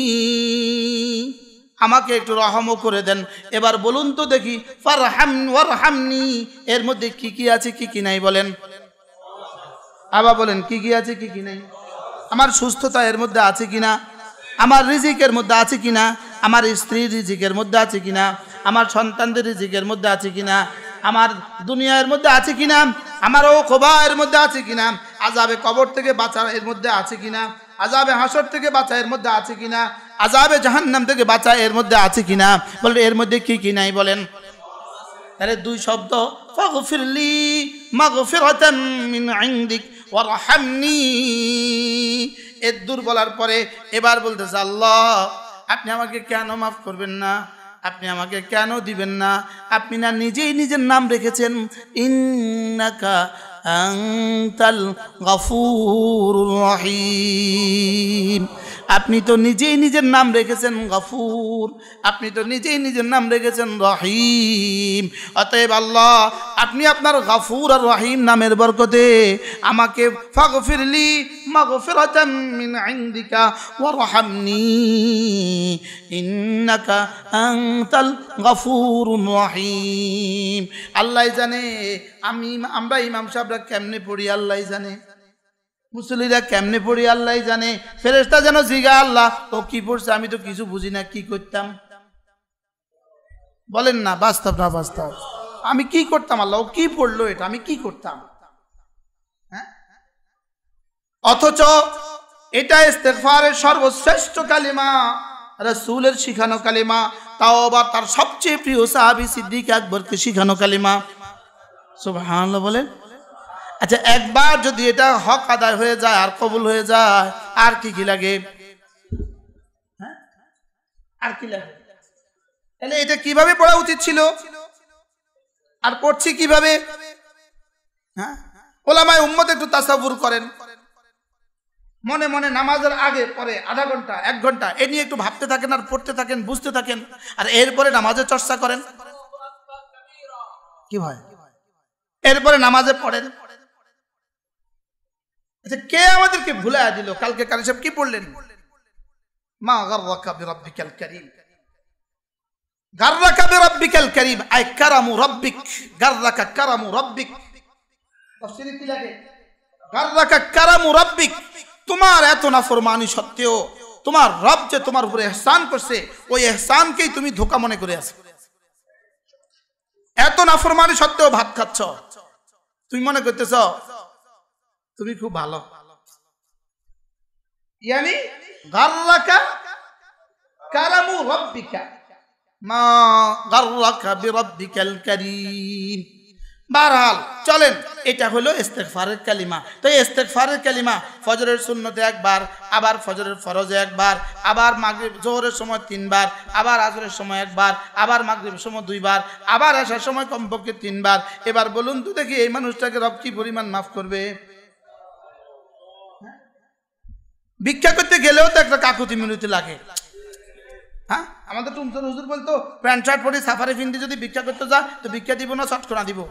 আমাকে একটু রহম করে দেন। এবার বলুন তো দেখি, ফারহাম ওয়ারহামনি এর মধ্যে কি কি আছে কি কি নাই বলেন? আবার বলেন কি কি আছে কি কি নাই? আমার সুস্থতা এর মধ্যে আছে কিনা? আমার রিজিকের মধ্যে আছে কিনা? আমার স্ত্রীর রিজিকের মধ্যে আছে কিনা? আমার সন্তানদের রিজিকের মধ্যে আছে কিনা? আমার দুনিয়ার মধ্যে আছে কিনা? আমার ওকবা এর মধ্যে আছে কিনা? আযাবে কবর থেকে বাঁচা এর মধ্যে আছে কিনা? আযাবে হাসর থেকে বাঁচা এর মধ্যে আছে কিনা? আযাবে জাহান্নাম থেকে বাঁচা এর মধ্যে আছে কিনা? বলেন এর মধ্যে কি কি নাই বলেন? তাহলে 2 শব্দ, ফাগফিরলি মাগফিরাতাম মিন ইনদিক ওয়ারহামনি, এর দূর বলার পরে এবার বলতেছে আল্লাহ আপনি আমাকে কেন মাফ করবেন না? আপনি আমাকে কেন দিবেন না? আপনি না নিজেই নিজের নাম রেখেছেন, ইন্নাকা আনতাল গফুরুর রহিম। আপনি তো নিজেই নিজের নাম রেখেছেন গফুর, আপনি তো নিজেই নিজের নাম রেখেছেন রহিম। অতএব আল্লাহ আপনি আপনার গফুর আর রহিম নামের বরকতে আমাকে ফাগফিরলি মাগফিরাতাম মিন ইনদিকা ওয়ারহামনি ইন্নাকা আনতাল গফুরুর রহিম। আল্লাহ জানে আমরা ইমাম সাহেবরা কেমনে পড়ি, আল্লাহ জানে। মুসল্লিরা কেমনে পড়ি, আল্লাহ জানে। ফেরেশতা যেন জিগা আল্লাহ ও কি পড়ছে, আমি তো কিছু বুঝি না, কি করতাম? বলেন না, বাস্তব না বাস্তব? আমি কি করতাম? আল্লাহ ও কি পড়লো এটা, আমি কি করতাম? হ্যাঁ, অথচ এটা ইস্তেগফারের সর্বশ্রেষ্ঠ কালিমা, রাসূলের শিখানো কালিমা, তাও আবার তার সবচেয়ে প্রিয় সাহাবী সিদ্দিক আকবরকে শিখানো কালিমা। সুবহানাল্লাহ বলেন। আচ্ছা, একবার যদি এটা হক আদায় হয়ে যায় আর কবুল হয়ে যায়, আর কি কি লাগে? হ্যাঁ, আর কি লাগে? তাহলে এটা কিভাবে পড়া উচিত ছিল আর পড়ছি কিভাবে? হ্যাঁ, ওলামায়ে উম্মত একটু তাসাব্বুর করেন, মনে মনে নামাজের আগে পরে আধা ঘন্টা 1 ঘন্টা এ নিয়ে একটু ভাবতে থাকেন আর পড়তে থাকেন, বুঝতে থাকেন, আর এরপরে নামাজের চর্চা করেন। কি হয়? এরপরে নামাজে পড়েন। আচ্ছা, কে আমাদেরকে ভুলাইয়া দিল? কালকে কারি সাহেব কি পড়লেন? মা গাররাকা বিরাব্বিকাল কারীম, গাররাকা বিরাব্বিকাল কারীম আই কারামু রাব্বিক, গাররাকা কারামু রাব্বিক। তাফসীরে কি লাগে? গাররাকা কারামু রাব্বিক, তোমার এত নাফরমানি সত্ত্বেও তোমার রব যে তোমার উপরে ইহসান করছে, ওই ইহসানকেই তুমি ধোঁকা মনে করে আছো। এত নাফরমানি সত্ত্বেও ভাত খাচ্ছ, তুমি মনে করতেছ তুমি খুব ভালো। ইয়ানি গাররাকা কারামু রাব্বিকা মা গাররাকা বিরাব্বিকাল কারীম। বারহাল চলেন, এটা হলো ইস্তেগফারের কালিমা। তো এই ইস্তেগফারের কালিমা ফজরের সুন্নতে 1 বার, আবার ফজরের ফরজে 1 বার, আবার মাগরিব জোহরের সময় 3 বার, আবার আসরের সময় 1 বার, আবার মাগরিবের সময় 2 বার, আবার আসার সময় কমপক্ষে 3 বার। এবার বলুন তো দেখি এই মানুষটাকে রব কি পরিমাণ মাফ করবে? ভিক্ষা করতে গেলেও তো একটা কাকুতি মিনতি লাগে। হ্যাঁ, আমাদের টুমসর হুজুর বলতো প্যান্ট শার্ট পরে সাফারি ফিন্দি যদি ভিক্ষা করতে যা তো ভিক্ষা দিব না শতকরা দিব?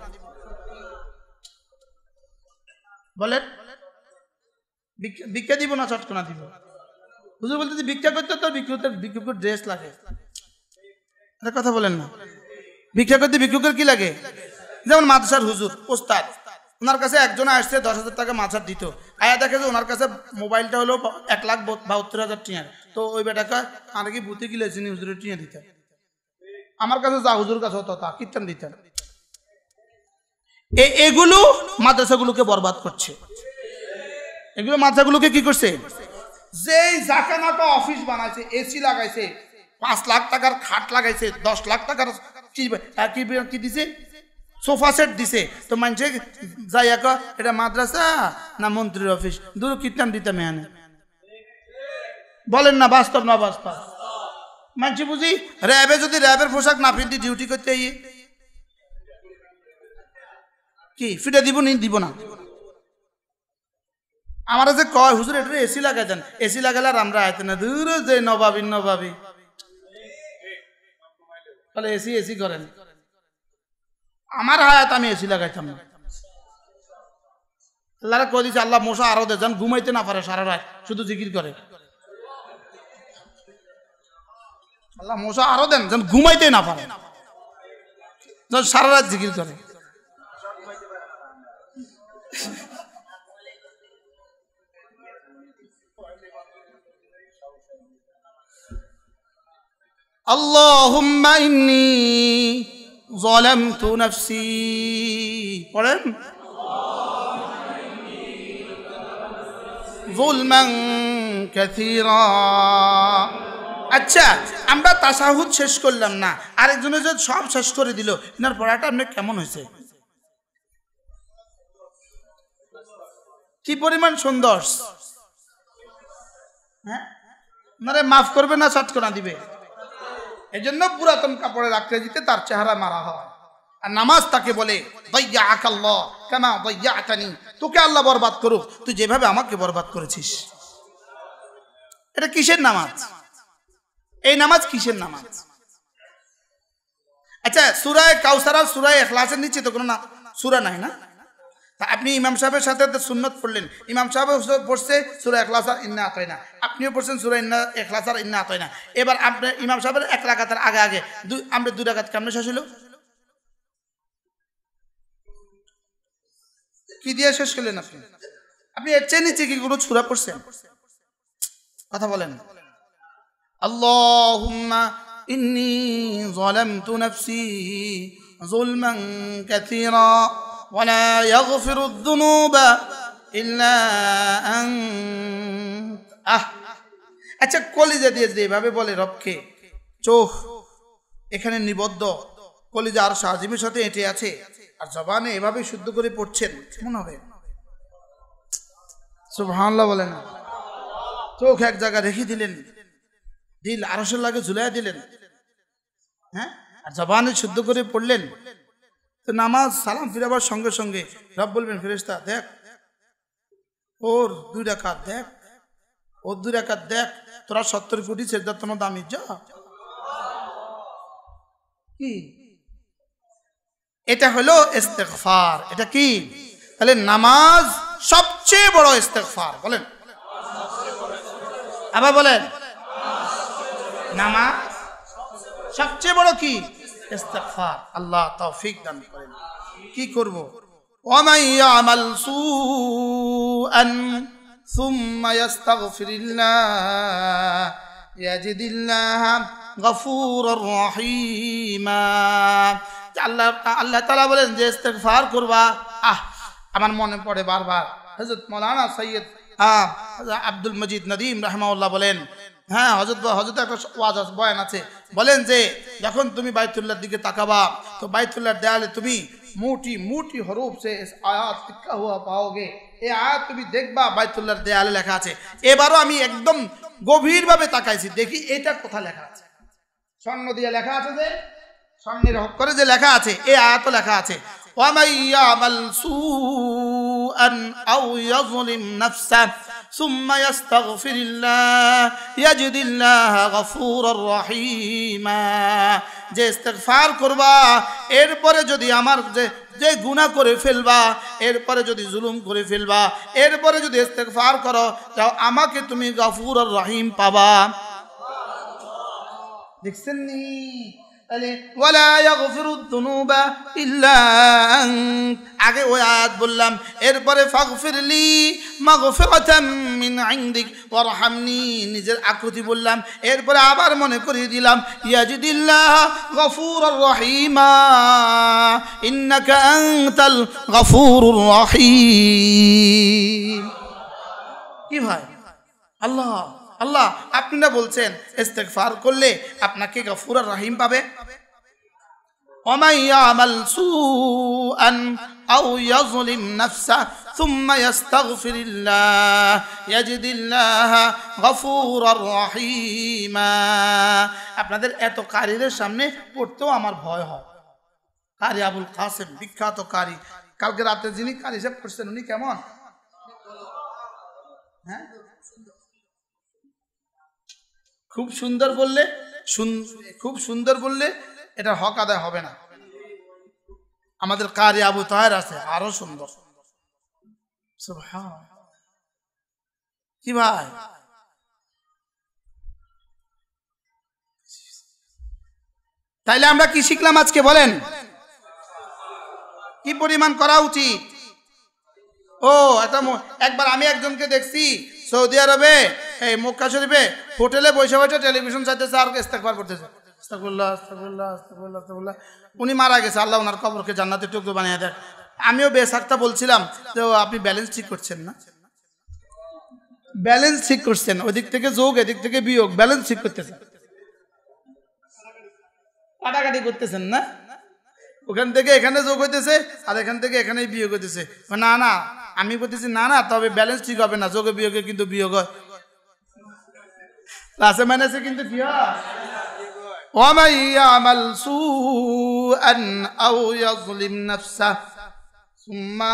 বলেন, ভিক্ষা দিব না শতকরা দিব? হুজুর বলতে যে ভিক্ষা করতে তো ভিক্ষুকের ড্রেস লাগে। এটা কথা বলেন না, ভিক্ষা করতে ভিক্ষুকের কি লাগে? যেমন মাদ্রাসার হুজুর ওস্তাদ, ওনার কাছে একজন আসছে 10,000 টাকা মাছার দিত, আয়া দেখে যে ওনার কাছে মোবাইলটা হলো 1,72,000 টিয়ার। তো ওই বেটাকে আর কি বুতে গিলেছেন হুজুরের টিয়া দিতেন, আমার কাছে যা হুজুর কাছে হতো তা কীর্তন দিতেন। এগুলো মাদ্রাসাগুলোকে বরবাদ করছে। এগুলো মাদ্রাসাগুলোকে কি করছে? যেই যাকে নাকা অফিস বানাইছে, এসি লাগাইছে, 5 লাখ টাকার খাট লাগাইছে, 10 লাখ টাকার কি দিছে, সোফা সেট দিছে, তো মানছে যাই এটা মাদ্রাসা না মন্ত্রীর অফিস? দূর কীর্তন দিতে মেয়ানে বলেন না, বাস্তব না বাস্তব? মানছি বুঝি র্যাবে যদি র্যাবের পোশাক না পিন্দি ডিউটি করতে কি ফিরে দিব নি? দিব না। আমার যে কয় হুজুর এটা এসি লাগাই দেন, এসি লাগালে আর আমরা আইতে না, দূর যে নবাবি তাহলে এসি করেন। আমার হায়াত আমি এসি লাগাইতাম না। আল্লাহরা কই দিছে আল্লাহ মশা আরো দেন, ঘুমাইতে না পারে সারা রাত, শুধু জিকির করে। আল্লাহ মশা আরো দেন যেন ঘুমাইতে না পারে, যেন সারা রাত জিকির করে। আল্লাহুম্মা ইন্নী যালামতু নাফসি, পড়েন, যুলমান কাসীরা। আচ্ছা, আমরা তাশাহুদ শেষ করলাম না, আরেকজনে যে সব শেষ করে দিল, এনার পড়াটা আপনি কেমন হয়েছে? কি পরিমাণ সুন্দর! হ্যাঁ, আপনারে মাফ করবে না শতকরা দিবে? এই জন্য পুরাতন কাপড়ে রাখতে দিতে তার চেহারা মারা হয়। আর নামাজ তাকে বলে দাইয়াকাল্লাহ কামা দাইয়াতানি, তোকে আল্লাহ বরবাদ করুক তুই যেভাবে আমাকে বরবাদ করেছিস। এটা কিসের নামাজ? এই নামাজ কিসের নামাজ? আচ্ছা, সূরা কাউসার আর সূরা ইখলাসের নিচে তো কোনো সূরা নাই না? তা আপনি ইমাম সাহেবের সাথে সুন্নত পড়লেন, ইমাম সাহেব পড়ছে সূরা ইখলাস আর ইন্না আতাইনা, আপনিও পড়ছেন সূরা ইখলাস আর ইন্না আতাইনা। এবার আপনার ইমাম সাহেবের 1 রাকাতের আগে আমরা 2 রাকাত কেমনে শেষ হলো? কি দিয়ে শেষ করলেন আপনি? আপনি এর চেয়ে নিচে কি কোনো সূরা পড়ছেন? কথা বলেন। আল্লাহুম্মা ইন্নী যালামতু নাফসি যুলমান কাসীরা ওয়ালা ইয়াগফিরুদ যুনুবা ইল্লা আনতা। আচ্ছা, কলিজা দিয়ে যেভাবে বলে রবকে, চোখ এখানে নিবদ্ধ, কলিজা আর শাহজিমের সাথে এঁটে আছে, আর জবানে এভাবে শুদ্ধ করে পড়ছেন, কেমন হবে? সুবহানাল্লাহ বলেন। চোখ এক জায়গায় রেখে দিলেন, দিল আরশের লাগে ঝুলাই দিলেন, হ্যাঁ, আর জবানে শুদ্ধ করে পড়লেন। তো নামাজ সালাম ফিরাবার সঙ্গে সঙ্গে রব বলবেন ফেরেশতা দেখ ওর 2 রাকাত, দেখ ওর 2 রাকাত, দেখ তোরা 70 কোটি সেজদার তোমার দামি যা। কি এটা হলো ইস্তেগফার। এটা কি? তাহলে নামাজ সবচেয়ে বড় ইস্তেগফার। বলেন, আবার বলেন, নামাজ সবচেয়ে বড় কি? ইস্তেগফার। আল্লাহ তৌফিক দান করেন। কি করব? ওয়ামান ইয়ামাল সুআন সুম্মা ইস্তাগফিরিল্লাহ ইয়াজিদিল্লাহ গফুরুর রহিমা। আল্লাহ তাআলা বলেন যে ইস্তেগফার করবা। আমার মনে পড়ে বারবার হযরত মাওলানা সৈয়দ আব্দুল মজিদ নদীম রাহমাহুল্লাহ বলেন, হ্যাঁ, হযরত একটা ওয়াজ বয়ান আছে, বলেন যে যখন তুমি বাইতুল্লাহর দিকে তাকাবা তো বাইতুল্লাহর দেয়ালে তুমি মোটি মোটি হরফ সে আয়াত লিখা হুয়া পাओगे। এই আয়াত তুমি দেখবা বাইতুল্লাহর দেয়ালে লেখা আছে। এবারও আমি একদম গভীরভাবে তাকাইছি, দেখি এটা কোথায় লেখা আছে। স্বর্ণ দিয়ে লেখা আছে, যে স্বর্ণের অক্ষরে যে লেখা আছে, এই আয়াতও লেখা আছে ওয়ামান ইয়ামাল সুআন আও ইয়াযলিম নাফসাহু সুম্মা ইস্তাগফিরিল্লাহ ইয়াজিদিল্লাহ গফুরুর রহিমা। যে ইস্তেগফার করবা, এরপরে যদি আমার যে গুনাহ করে ফেলবা, এরপরে যদি জুলুম করে ফেলবা, এরপরে যদি ইস্তেগফার করো, তাও আমাকে তুমি গফুরুর রহিম পাবা। দেখছেন নি? তাহলে ওয়ালা ইয়াগফিরুদ যুনুবা ইল্লা আনত, আগে ওই আয়াত বললাম, এরপরে ফাগফিরলি মাগফিরাতাম মিন ইনদিক ওয়ারহামনি, নিজের আকৃতি বললাম, এরপরে আবার মনে করিয়ে দিলাম ইয়াজিদিল্লাহ গফুরুর রহিমা ইন্নাকা আনতাল গফুরুর রহিম। কি ভাই, আল্লাহ আল্লাহ আপনি না বলছেন ইস্তেগফার করলে আপনাকে গফুর আর রহিম পাবে। ওয়া ইয়ামাল সুআন আও ইয়াযলিম নাফসা সুম্মা ইস্তাগফিরিল্লাহ ইয়াজিদিল্লাহ গফুরুর রহিমা। আপনাদের এত কারীদের সামনে পড়তেও আমার ভয় হয়। কারি আবুল কাসেম, বিখ্যাত কারি, কালকে রাতে যিনি কারি সাহেব পড়ছেন উনি কেমন? হ্যাঁ, খুব সুন্দর বললে, খুব সুন্দর বললে এটা হক আদায় হবে না। আমাদের কারি আবু তাহের আছে আরো সুন্দর। সুবহানাল্লাহ। কি ভাই, তাইলে আমরা কি শিখলাম আজকে বলেন? কি পরিমাণ করা উচিত? ও এটা একবার আমি একজনকে দেখছি সৌদি আরবে এই মক্কা শরীফে হোটেলে বসে বসে টেলিভিশন চাইতেছে আর ইস্তেগফার করতেছে, আস্তাগফিরুল্লাহ আস্তাগফিরুল্লাহ আস্তাগফিরুল্লাহ আস্তাগফিরুল্লাহ। উনি মারা গেছে, আল্লাহ ওনার কবরকে জান্নাতের টুকরো বানিয়ে দেয়। আমিও বেসাক্তা বলছিলাম যে আপনি ব্যালেন্স ঠিক করছেন না, ব্যালেন্স ঠিক করছেন, ওদিক থেকে যোগ এদিক থেকে বিয়োগ, ব্যালেন্স ঠিক করতেছেন, কাটাকাটি করতেছেন না, ওখান থেকে এখানে যোগ হইতেছে আর এখান থেকে এখানে বিয়োগ হইতেছে। না না, আমি বলতেছি না না, তবে ব্যালেন্স ঠিক হবে না, যোগে বিয়োগে কিন্তু বিয়োগ হয়, প্লাসে মাইনাসে কিন্তু কি হয়। ওয়ামান ইয়ামাল সুআন আও ইয়াযলিম নাফসা সুম্মা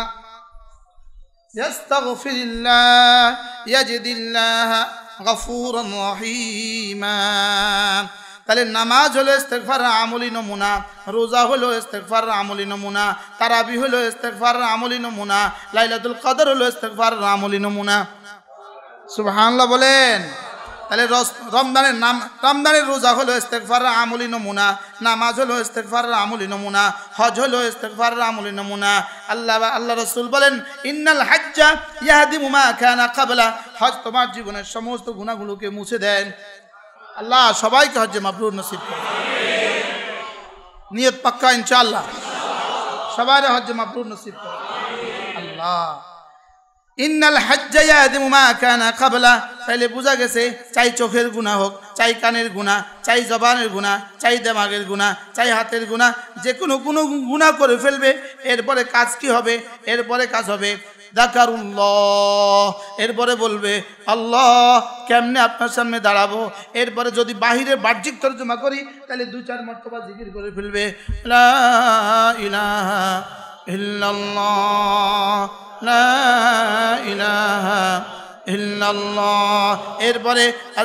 ইস্তাগফিরিল্লাহ ইয়াজিদিল্লাহ গফুরুর রহিমা। তাহলে নামাজ হলো ইস্তেগফারের আমলি নমুনা, রোজা হলো ইস্তেগফারের আমলি নমুনা, তারাবি হলো ইস্তেগফারের আমলি নমুনা, লাইলাতুল কদর হলো ইস্তেগফারের আমলি নমুনা। সুবহানাল্লাহ বলেন। তাহলে রমজানের রোজা হলো ইস্তেগফারের আমলি নমুনা, নামাজ হলো ইস্তেগফারের আমলি নমুনা, হজ হলো ইস্তেগফারের আমলি নমুনা। আল্লাহ রাসূল বলেন ইন্নাল হাজ্জা ইয়াহদিমু মা কানা ক্বাবলা, হজ তোমার জীবনের সমস্ত গুনাহগুলোকে মুছে দেন। আল্লাহ সবাইকে হজ্জে মাবরুর নসিব করুন। নিয়ত পাক্কা ইনশাআল্লাহ, সবার হজ্জে মাবরুর নসিব করুন আল্লাহ। ইন্নাল হাজ্জা ইয়াহদিমু মা কানা ক্বাবলা, তাইলে বোঝা গেছে চাই চোখের গুনাহ হোক, চাই কানের গুনাহ, চাই জবানের গুনাহ, চাই দিমাগের গুনাহ, চাই হাতের গুনাহ, যে কোনো গুনাহ করে ফেলবে, এরপরে কাজ কি হবে? এরপরে কাজ হবে যাকারুল্লাহ, এরপরে বলবে আল্লাহ কেমনে আপনার সামনে দাঁড়াবো। এরপরে যদি বাহিরে বাহ্যিক তরজমা করি তাহলে 2-4 মর্তবা জিকির করে ফেলবে, লা ইলাহা ইল্লাল্লাহ লা ইলাহা ইল্লাল্লাহ। এরপরে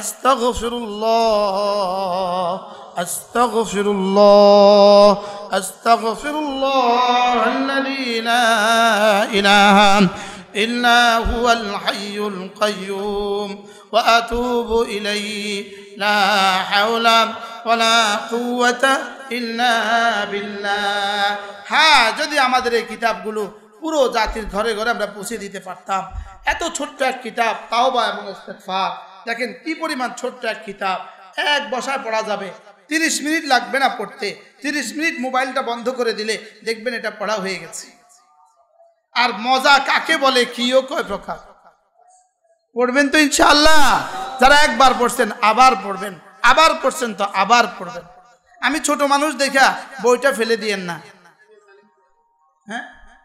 আস্তাগফিরুল্লাহ আস্তাগফিরুল্লাহ আস্তাগফিরুল্লাহ আল্লাযী লা ইলাহা ইল্লা হুয়াল হাইয়ুল কাইয়্যুম ওয়া আতুবু ইলাইহি লা হাওলা ওয়ালা কুওয়াতা ইল্লা বিল্লাহ। হ্যাঁ, যদি আমাদের এই কিতাবগুলো পুরো জাতির ঘরে ঘরে আমরা পৌঁছে দিতে পারতাম। এত ছোট্ট এক কিতাব তাওবা এবং ইস্তেগফার, দেখেন কি পরিমাণ ছোট্ট এক কিতাব, এক বসায় পড়া যাবে, 30 মিনিট লাগবে না পড়তে। 30 মিনিট মোবাইলটা বন্ধ করে দিলে দেখবেন এটা পড়া হয়ে গেছে। আর মজা কাকে বলে, কিও কয় প্রকার। পড়বেন তো ইনশাআল্লাহ, যারা একবার পড়ছেন আবার পড়বেন, আবার পড়ছেন তো আবার পড়বেন। আমি ছোট মানুষ দেখা বইটা ফেলে দিয়েন না। হ্যাঁ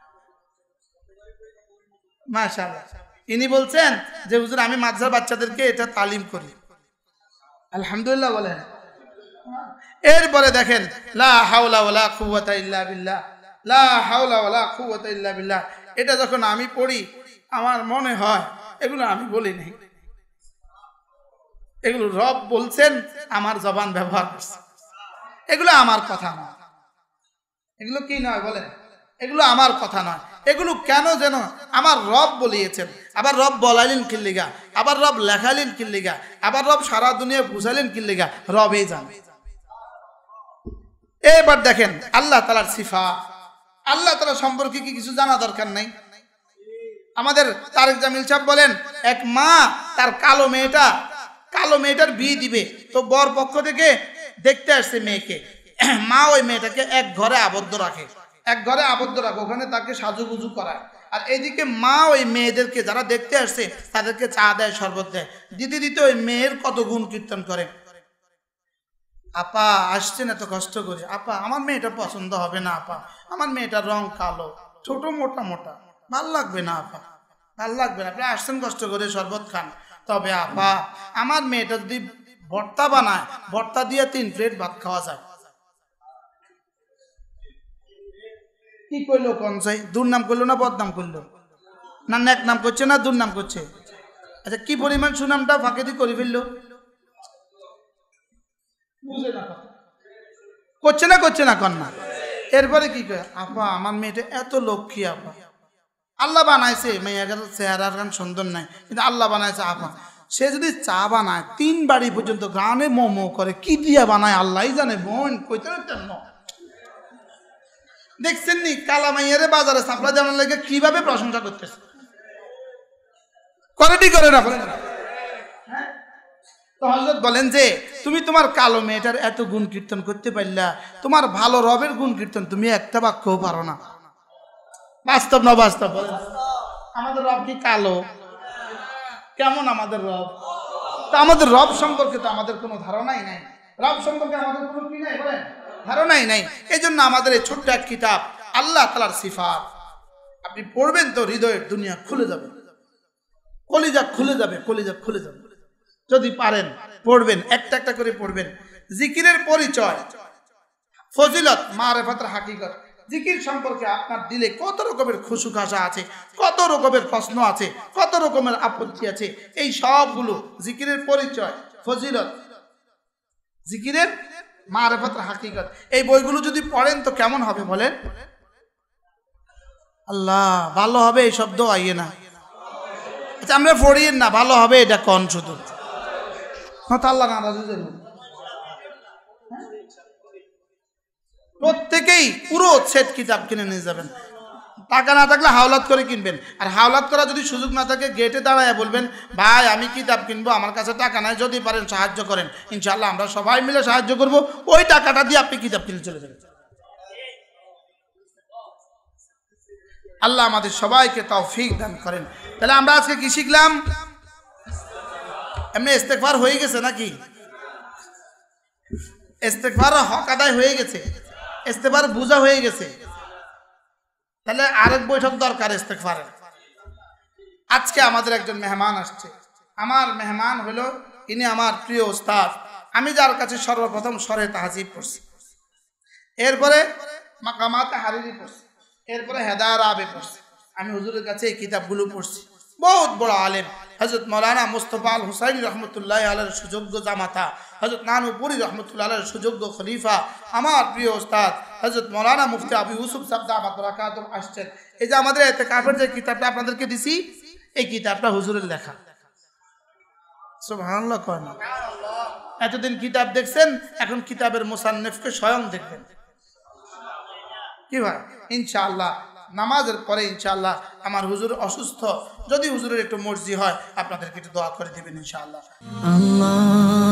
মাশাআল্লাহ, ইনি বলছেন যে হুজুর আমি মাদ্রাসার বাচ্চাদেরকে এটা তালিম করি, আলহামদুলিল্লাহ বলেন। এরপরে দেখেন লা হাওলা ওয়ালা কুওয়াতা ইল্লা বিল্লাহ, লা হাওলা ওয়ালা কুওয়াতা ইল্লা বিল্লাহ, এটা যখন আমি পড়ি আমার মনে হয় এগুলো আমি বলি নাই, এগুলো রব বলছেন, আমার জবান ব্যবহার করছে। এগুলো আমার কথা নয়। এগুলো কি নয় বলেন? এগুলো আমার কথা নয়। এগুলো কেন যেন আমার রব বলিয়েছেন। আবার রব বলাইলেন কিল্লিগা, আবার রব লেখাইলেন কিল্লিগা, আবার রব সারা দুনিয়া বুঝাইলেন কিল্লিগা, রবেই জানে। এবার দেখেন আল্লাহ তাআলার সিফাত, আল্লাহ তাআলা সম্পর্কে কি কিছু জানা দরকার নাই? আমাদের তারেক জামিল সাহেব বলেন, এক মা তার কালো মেয়েটার বিয়ে দিবে, তো বর পক্ষ থেকে দেখতে আসছে মেয়েকে। মা ওই মেয়েটাকে এক ঘরে আবদ্ধ রাখে, ওখানে তাকে সাজুগুজু করায়। আর এইদিকে মা ওই মেয়েদেরকে যারা দেখতে আসছে তাদেরকে চা দেয়, শরবত দেয়। দিতে দিতে ওই মেয়ের কত গুণ কীর্তন করে। আপা আসছেন এত কষ্ট করে, আপা আমার মেয়েটা পছন্দ হবে না, আপা আমার মেয়েটার রং কালো, ছোট মোটা মোটা, ভাল লাগবে না আপা, ভাল লাগবে না, আপনি আসছেন কষ্ট করে, শরবত খান। তবে আপা আমার মেয়েটা যদি ভর্তা বানায়, ভর্তা দিয়ে 3 প্লেট ভাত খাওয়া যায়। কি করলো কোন চাই? দুর্নাম করলো না বদনাম করলো? না নেক নাম করছে না দুর্নাম করছে? আচ্ছা কি পরিমাণ সুনামটা ফাঁকে দিয়ে করে ফেললো? করছে না কন্যা। এরপরে কি করে? আপা আমার মেয়েটা এত লক্ষ্মী, আপা আল্লাহ বানাইছে, মেয়েটার চেহারার গান সুন্দর নাই, কিন্তু আল্লাহ বানাইছে। আপা সে যদি চা বানায় 3 বাড়ি পর্যন্ত গানে মোমো করে, কি দিয়া বানায় আল্লাহই জানে। বোন কইতে না, দেখছেন নি কালা মাইয়ারে বাজারে সাপ্লাই দেওয়ার লাগে কিভাবে প্রশংসা করতেছে, করে না বলেন? তো হযরত বলেন যে তুমি তোমার কালো মেয়েটার এত গুণ কীর্তন করতে পারলা, তোমার ভালো রবের গুণ কীর্তন তুমি একটা বাক্যও পারো না। বাস্তব না বাস্তব? আমাদের রব কি কালো? কেমন আমাদের রব? তো আমাদের রব সম্পর্কে তো আমাদের কোনো ধারণাই নাই। রব সম্পর্কে আমাদের কোনো কি নাই বলেন? ধারণাই নাই। এই জন্য আমাদের এই ছোট্ট এক কিতাব আল্লাহ তাআলার সিফাত আপনি পড়বেন তো হৃদয়ের দুনিয়া খুলে যাবে, কলিজা খুলে যাবে। যদি পারেন পড়বেন, একটা করে পড়বেন। জিকিরের পরিচয়, ফজিলত, মারিফাতের হাকিকত। জিকির সম্পর্কে আপনার দিলে কত রকমের খুশুখাসা আছে, কত রকমের প্রশ্ন আছে, কত রকমের আপত্তি আছে, এই সবগুলো জিকিরের পরিচয়, ফজিলত, জিকিরের মারিফাতের হাকিকত। এই বইগুলো যদি পড়েন তো কেমন হবে বলেন? আল্লাহ ভালো হবে এই শব্দ আইয়ে না। আচ্ছা আমরা পড়িয়েন না, ভালো হবে এটা কোন শুধু আল্লাহ নারাজ হয়ে যাবে। প্রত্যেকেই পুরো সেট কিতাব কিনে নিয়ে যাবেন। টাকা না থাকলে হাওলাত করে কিনবেন। আর হাওলাত করা যদি সুযোগ না থাকে গেটে দাঁড়ায় বলবেন, ভাই আমি কিতাব কিনবো, আমার কাছে টাকা নাই, যদি পারেন সাহায্য করেন। ইনশাআল্লাহ আমরা সবাই মিলে সাহায্য করব, ওই টাকাটা দিয়ে আপনি কিতাব কিনে চলে যাবেন। আল্লাহ আমাদের সবাইকে তৌফিক দান করেন। তাহলে আমরা আজকে কি শিখলাম? এমনি ইস্তেগফার হয়ে গেছে নাকি? ইস্তেগফার হক আদায় হয়ে গেছে, ইস্তেগফার বুঝা হয়ে গেছে। তাহলে আরেক বৈঠক দরকার ইস্তেগফারের। আজকে আমাদের একজন মেহমান আসছে। আমার মেহমান হলো, ইনি আমার প্রিয় উস্তাদ। আমি যার কাছে সর্বপ্রথম শরহে তাহজিব পড়ছি, এরপরে মাকামাতে হারিরি পড়ছি, এরপরে হেদায়াত আবে পড়ছি। আমি হুজুরের কাছে এই কিতাবগুলো পড়ছি। বহুত বড় আলেম হযরত মাওলানা মুস্তাফা আল হুসাইনি রহমতুল্লাহ আলাইহির সুযোগ্য জামাতা, হযরত নানুপুরি রহমতুল্লাহ আলাইহির সুযোগ্য খলিফা, আমার প্রিয় উস্তাদ হযরত মাওলানা মুফতি আবু ইউসুফ সাহেব দামাত বারাকাতুহু আসছেন। এই যে আমাদের ইতিকাফের যে কিতাবটা আপনাদেরকে দিছি, এই কিতাবটা হুজুরের লেখা। সুবহানাল্লাহ কয় না? এতদিন কিতাব দেখছেন, এখন কিতাবের মুসান্নিফকে স্বয়ং দেখবেন। কি ভাই? ইনশাআল্লাহ নামাজের পরে ইনশাআল্লাহ আমার হুজুর অসুস্থ, যদি হুজুরের একটু মর্জি হয় আপনাদেরকে একটু দোয়া করে দিবেন ইনশাআল্লাহ।